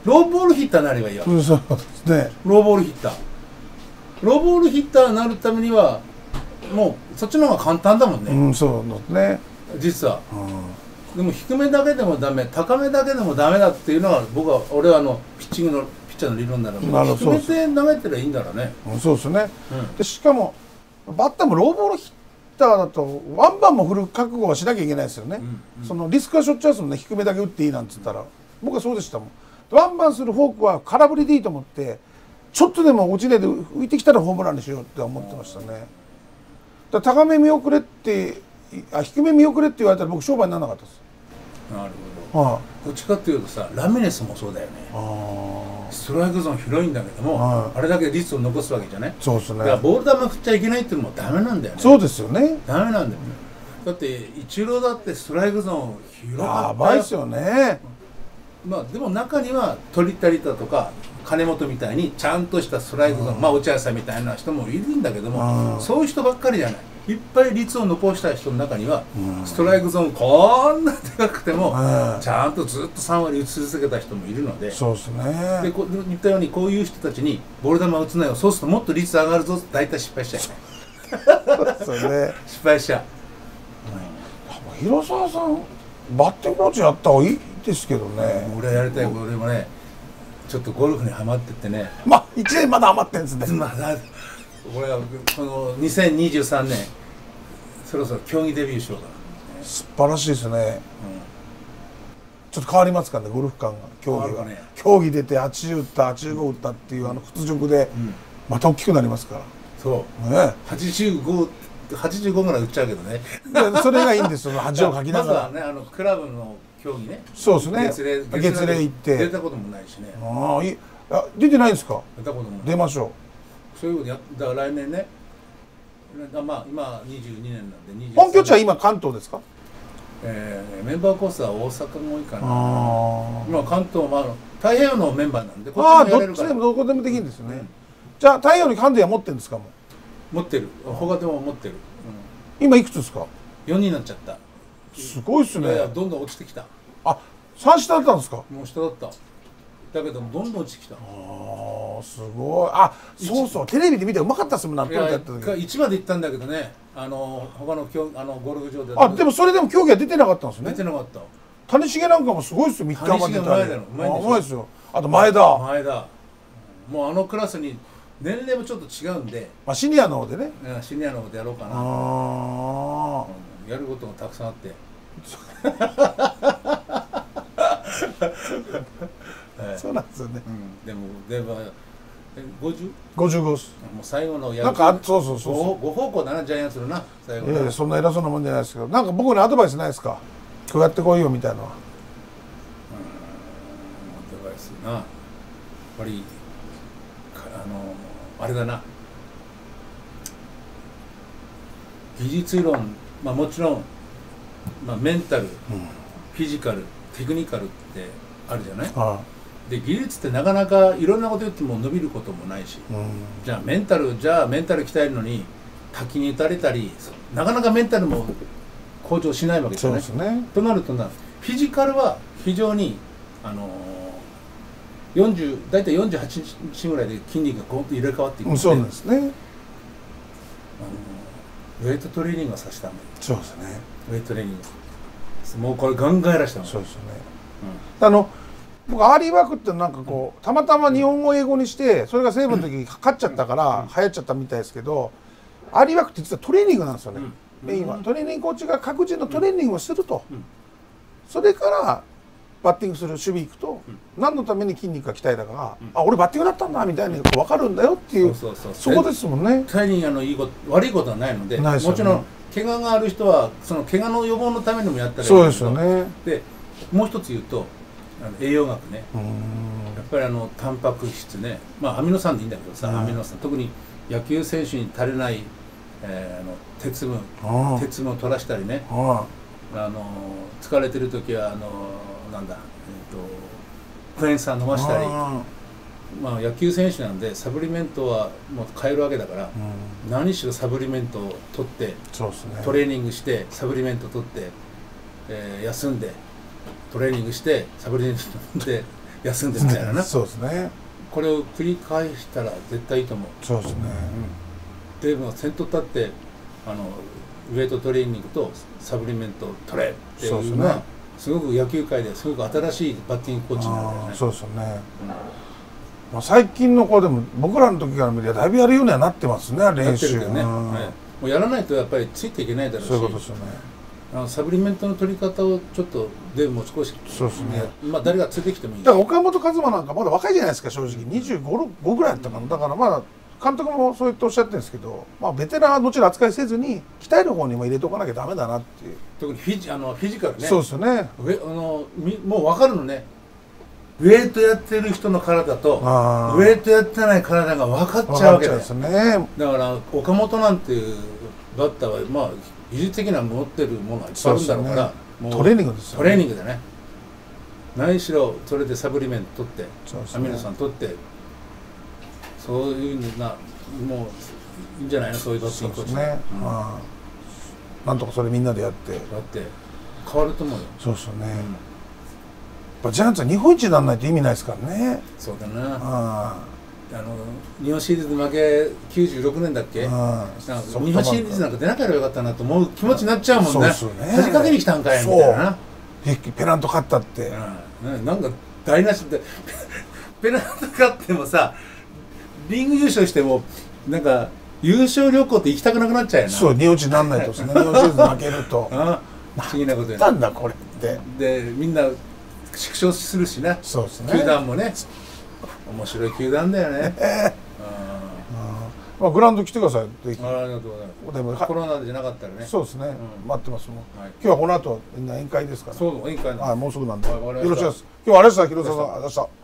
ローボールヒッターになればいいわ、 うん、そうですね。 ローボールヒッターローボールヒッターになるためにはもうそっちの方が簡単だもんね、 うん、そうですね。 実は。 うん、 でも低めだけでもダメ、高めだけでもダメだっていうのは僕は俺はあのピッチングのピッチャーの理論なので、 なるほど、 低めて投げてりゃいいんだろうね。 うん、そうですね。 うん、 でしかもバッターもローボールヒッターだとワンバンも振る覚悟はしなきゃいけないですよね。 うんうん、 そのリスクはしょっちゃうですもんね。低めだけ打っていいなんつったら、僕はそうでしたもん。ワンバンするフォークは空振りでいいと思って、ちょっとでも落ちねえで浮いてきたらホームランにしようって思ってましたね。だから高め見送れってあ低め見送れって言われたら僕商売にならなかったです。 なるほど、 はあ、 どっちかっていうとさ、ラミレスもそうだよね。 あストライクゾーン広いんだけども、 はい、 あれだけ率を残すわけじゃない。 そうですね。 だからボール球振っちゃいけないっていうのもダメなんだよね。 そうですよね。 ダメなんだよね。だってイチローだってストライクゾーン広かったよ。 やばいですよね。 まあでも中には鳥谷だとか金本みたいにちゃんとしたストライクゾーン、うん、まあ落合さんみたいな人もいるんだけども、うん、そういう人ばっかりじゃない。いっぱい率を残した人の中には、うん、ストライクゾーンこんなでかくても、うん、ちゃんとずっとさん割打ち続けた人もいるので、 そうですね。 でこ言ったようにこういう人たちにボール球打つなよ、そうするともっと率上がるぞって大体失敗しちゃう。 そうね。 失敗しちゃう。 うん、広沢さんバッティングコーチやった方がいいですけどね。 俺やりたい。俺もねちょっとゴルフにはまってってね。 まあいちねんまだ余ってんですね。 まだ俺はこのにせんにじゅうさんねんそろそろ競技デビューしようかな。 素晴らしいですね、うん、ちょっと変わりますからね、ゴルフ感が。競技が、ね、競技出てはちじゅう打ったはちじゅうご打ったっていうあの屈辱でまた大きくなりますから、 そう、ね、はちじゅうご、はちじゅうごぐらい打っちゃうけどね。 それがいいんですよ。恥をかきながら。 まずはね、あのクラブの競技ね。 そうですね。月齢月齢行って出たこともないしね。 ああ、いい。あ、出てないんですか。 出たこともない。 出ましょう。 そういうことやだから来年ね。まあ今にじゅうにねんなんでにじゅうさんねん。 本拠地は今関東ですか。 えー、メンバーコースは大阪が多いかな。今関東もあの太平洋のメンバーなんでこっちもやれるから。ああ、どっちでもどこでもできるんですよね。うん、じゃあ太平洋に関東は持ってるんですかもう。 持ってる。他でも持ってる。 うん、今いくつですか。 よんになっちゃった。 すごいですね。 いやいやどんどん落ちてきた。 あ、さん下だったんですか。 もう下だった。だけどどんどん落ちてきた。 ああ、すごい。あ、そうそう、テレビで見てうまかったですもん。なんとなくやった時。 いちまで行ったんだけどね。あの他の競あのゴルフ場で。 あ、でもそれでも競技は出てなかったんですね。 出てなかった。 谷繁なんかもすごいですよ。みっかまで出たり。 谷繁うまいだろ。うまいでしょ。 うまいですよ。あと前田。 前田。もうあのクラスに年齢もちょっと違うんで。 まあシニアの方でね。 シニアの方でやろうかな。ああ。やることがたくさんあって。 そうなんですよね。 でもでもごじゅう？ ごじゅうごです。 もう最後のなんかそうそうそうそう。 ご方向だなジャイアンツのな最後。 いやそんな偉そうなもんじゃないですけど、なんか僕にアドバイスないですか。こうやってこいよみたいなのは。 アドバイスな。やっぱりあのあれだな。技術論、まあもちろんまあメンタル、うん、フィジカル、テクニカルってあるじゃない。はあ、で技術ってなかなかいろんなこと言っても伸びることもないし、うん、じゃあメンタルじゃあメンタル鍛えるのに滝に打たれたりなかなかメンタルも向上しないわけじゃない。そうですね。となるとなフィジカルは非常にあのー、よんじゅう大体よんじゅうはちにちぐらいで筋肉がこう入れ替わっていくので、 そうですね。あのウェイトトレーニングはさせたんだよ。 そうですね。 ウェイトトレーニングもうこれガンガンやらしたの。 そうですよね。うん、あの僕アーリーワークってなんかこうたまたま日本語を英語にしてそれが西武の時にかかっちゃったから流行っちゃったみたいですけど、アーリーワークって実はトレーニングなんですよね。メインはトレーニングコーチが各自のトレーニングをすると、それからバッティングする守備行くと何のために筋肉が鍛えたかが、あ俺バッティングだったんだみたいに分かるんだよっていう、そこですもんね。 トレーニングのいいこと悪いことはないので、もちろん怪我がある人はその怪我の予防のためにもやったらいいんそうですよね。 でもう一つ言うとあの栄養学ね、やっぱりあのタンパク質ね、まあアミノ酸でいいんだけどさ、アミノ酸特に野球選手に足りない、えー、あの鉄分鉄分を取らしたりね、あの疲れてる時はあのなんだ、えー、とクエン酸飲ましたり、まあ野球選手なんでサプリメントはもう買えるわけだから、何しろサプリメントを取って、そうですね、トレーニングしてサプリメント取って、えー、休んでトレーニングしてサプリメント飲んで休んでみたいななそうですね。 これを繰り返したら絶対いいと思う。 そうですね。 でも先頭立ってあのウェイトトレーニングとサプリメントを取れっていうのはすごく野球界ですごく新しいバッティングコーチなんだよね。 そうですよね。まあ最近の子でも僕らの時から見りゃだいぶやるようにはなってますね、練習。 やってるけどね、はい、もうやらないとやっぱりついていけないだろうし、 そういうことですよね。 あのサプリメントの取り方をちょっとでも少し、 そうですね。 まあ誰が連れてきてもいい。 だから岡本和真なんかまだ若いじゃないですか、正直にじゅうご、ごぐらいだったかな。だからまだ監督もそう言っておっしゃってるんですけど、まあベテランはもちろん扱いせずに鍛える方にも入れておかなきゃダメだなっていう。 特にフィジ、あのフィジカルね。 そうですよね。 ウェあのみもう分かるのね。ウェイトやってる人の体とウェイトやってない体が分かっちゃうわけだよ。 ですね。 だから岡本なんていうバッターはまあ技術的な持ってるものがいっぱいあるんだろうから、もうトレーニングですよね。 トレーニングだね。何しろそれでサプリメント取って、アミノ酸取って、そういうのなもういいんじゃないの、そういうバッティングコーチね。 なんとかそれみんなでやって。 だって変わると思うよ。 そうですよね。ジャイアンツは日本一にならないと意味ないですからね。 そうだな。あの日本シリーズ負けきゅうじゅうろくねんだっけ？日本シリーズなんか出なければよかったなと思う気持ちになっちゃうもんね。恥かけに来たんかいみたいなな。 ペナント勝ったって。 なんか台無しでペナント勝ってもさ、リーグ優勝してもなんか優勝旅行って行きたくなくなっちゃうよな。 そう、日本一にならないとですね。日本シリーズ負けると。 不思議なことに。 なんだこれって。 でみんな縮小するしな。 そうですね。 球団もね。面白い球団だよね。 まあグラウンド来てください。ありがとうございます。コロナじゃなかったらね。 そうですね。待ってますもん。今日はこの後みんな宴会ですから。 そう、宴会。 はい、もうすぐなんで。よろしくお願いします。今日はありがとうございました。広澤さん、ありがとうございました。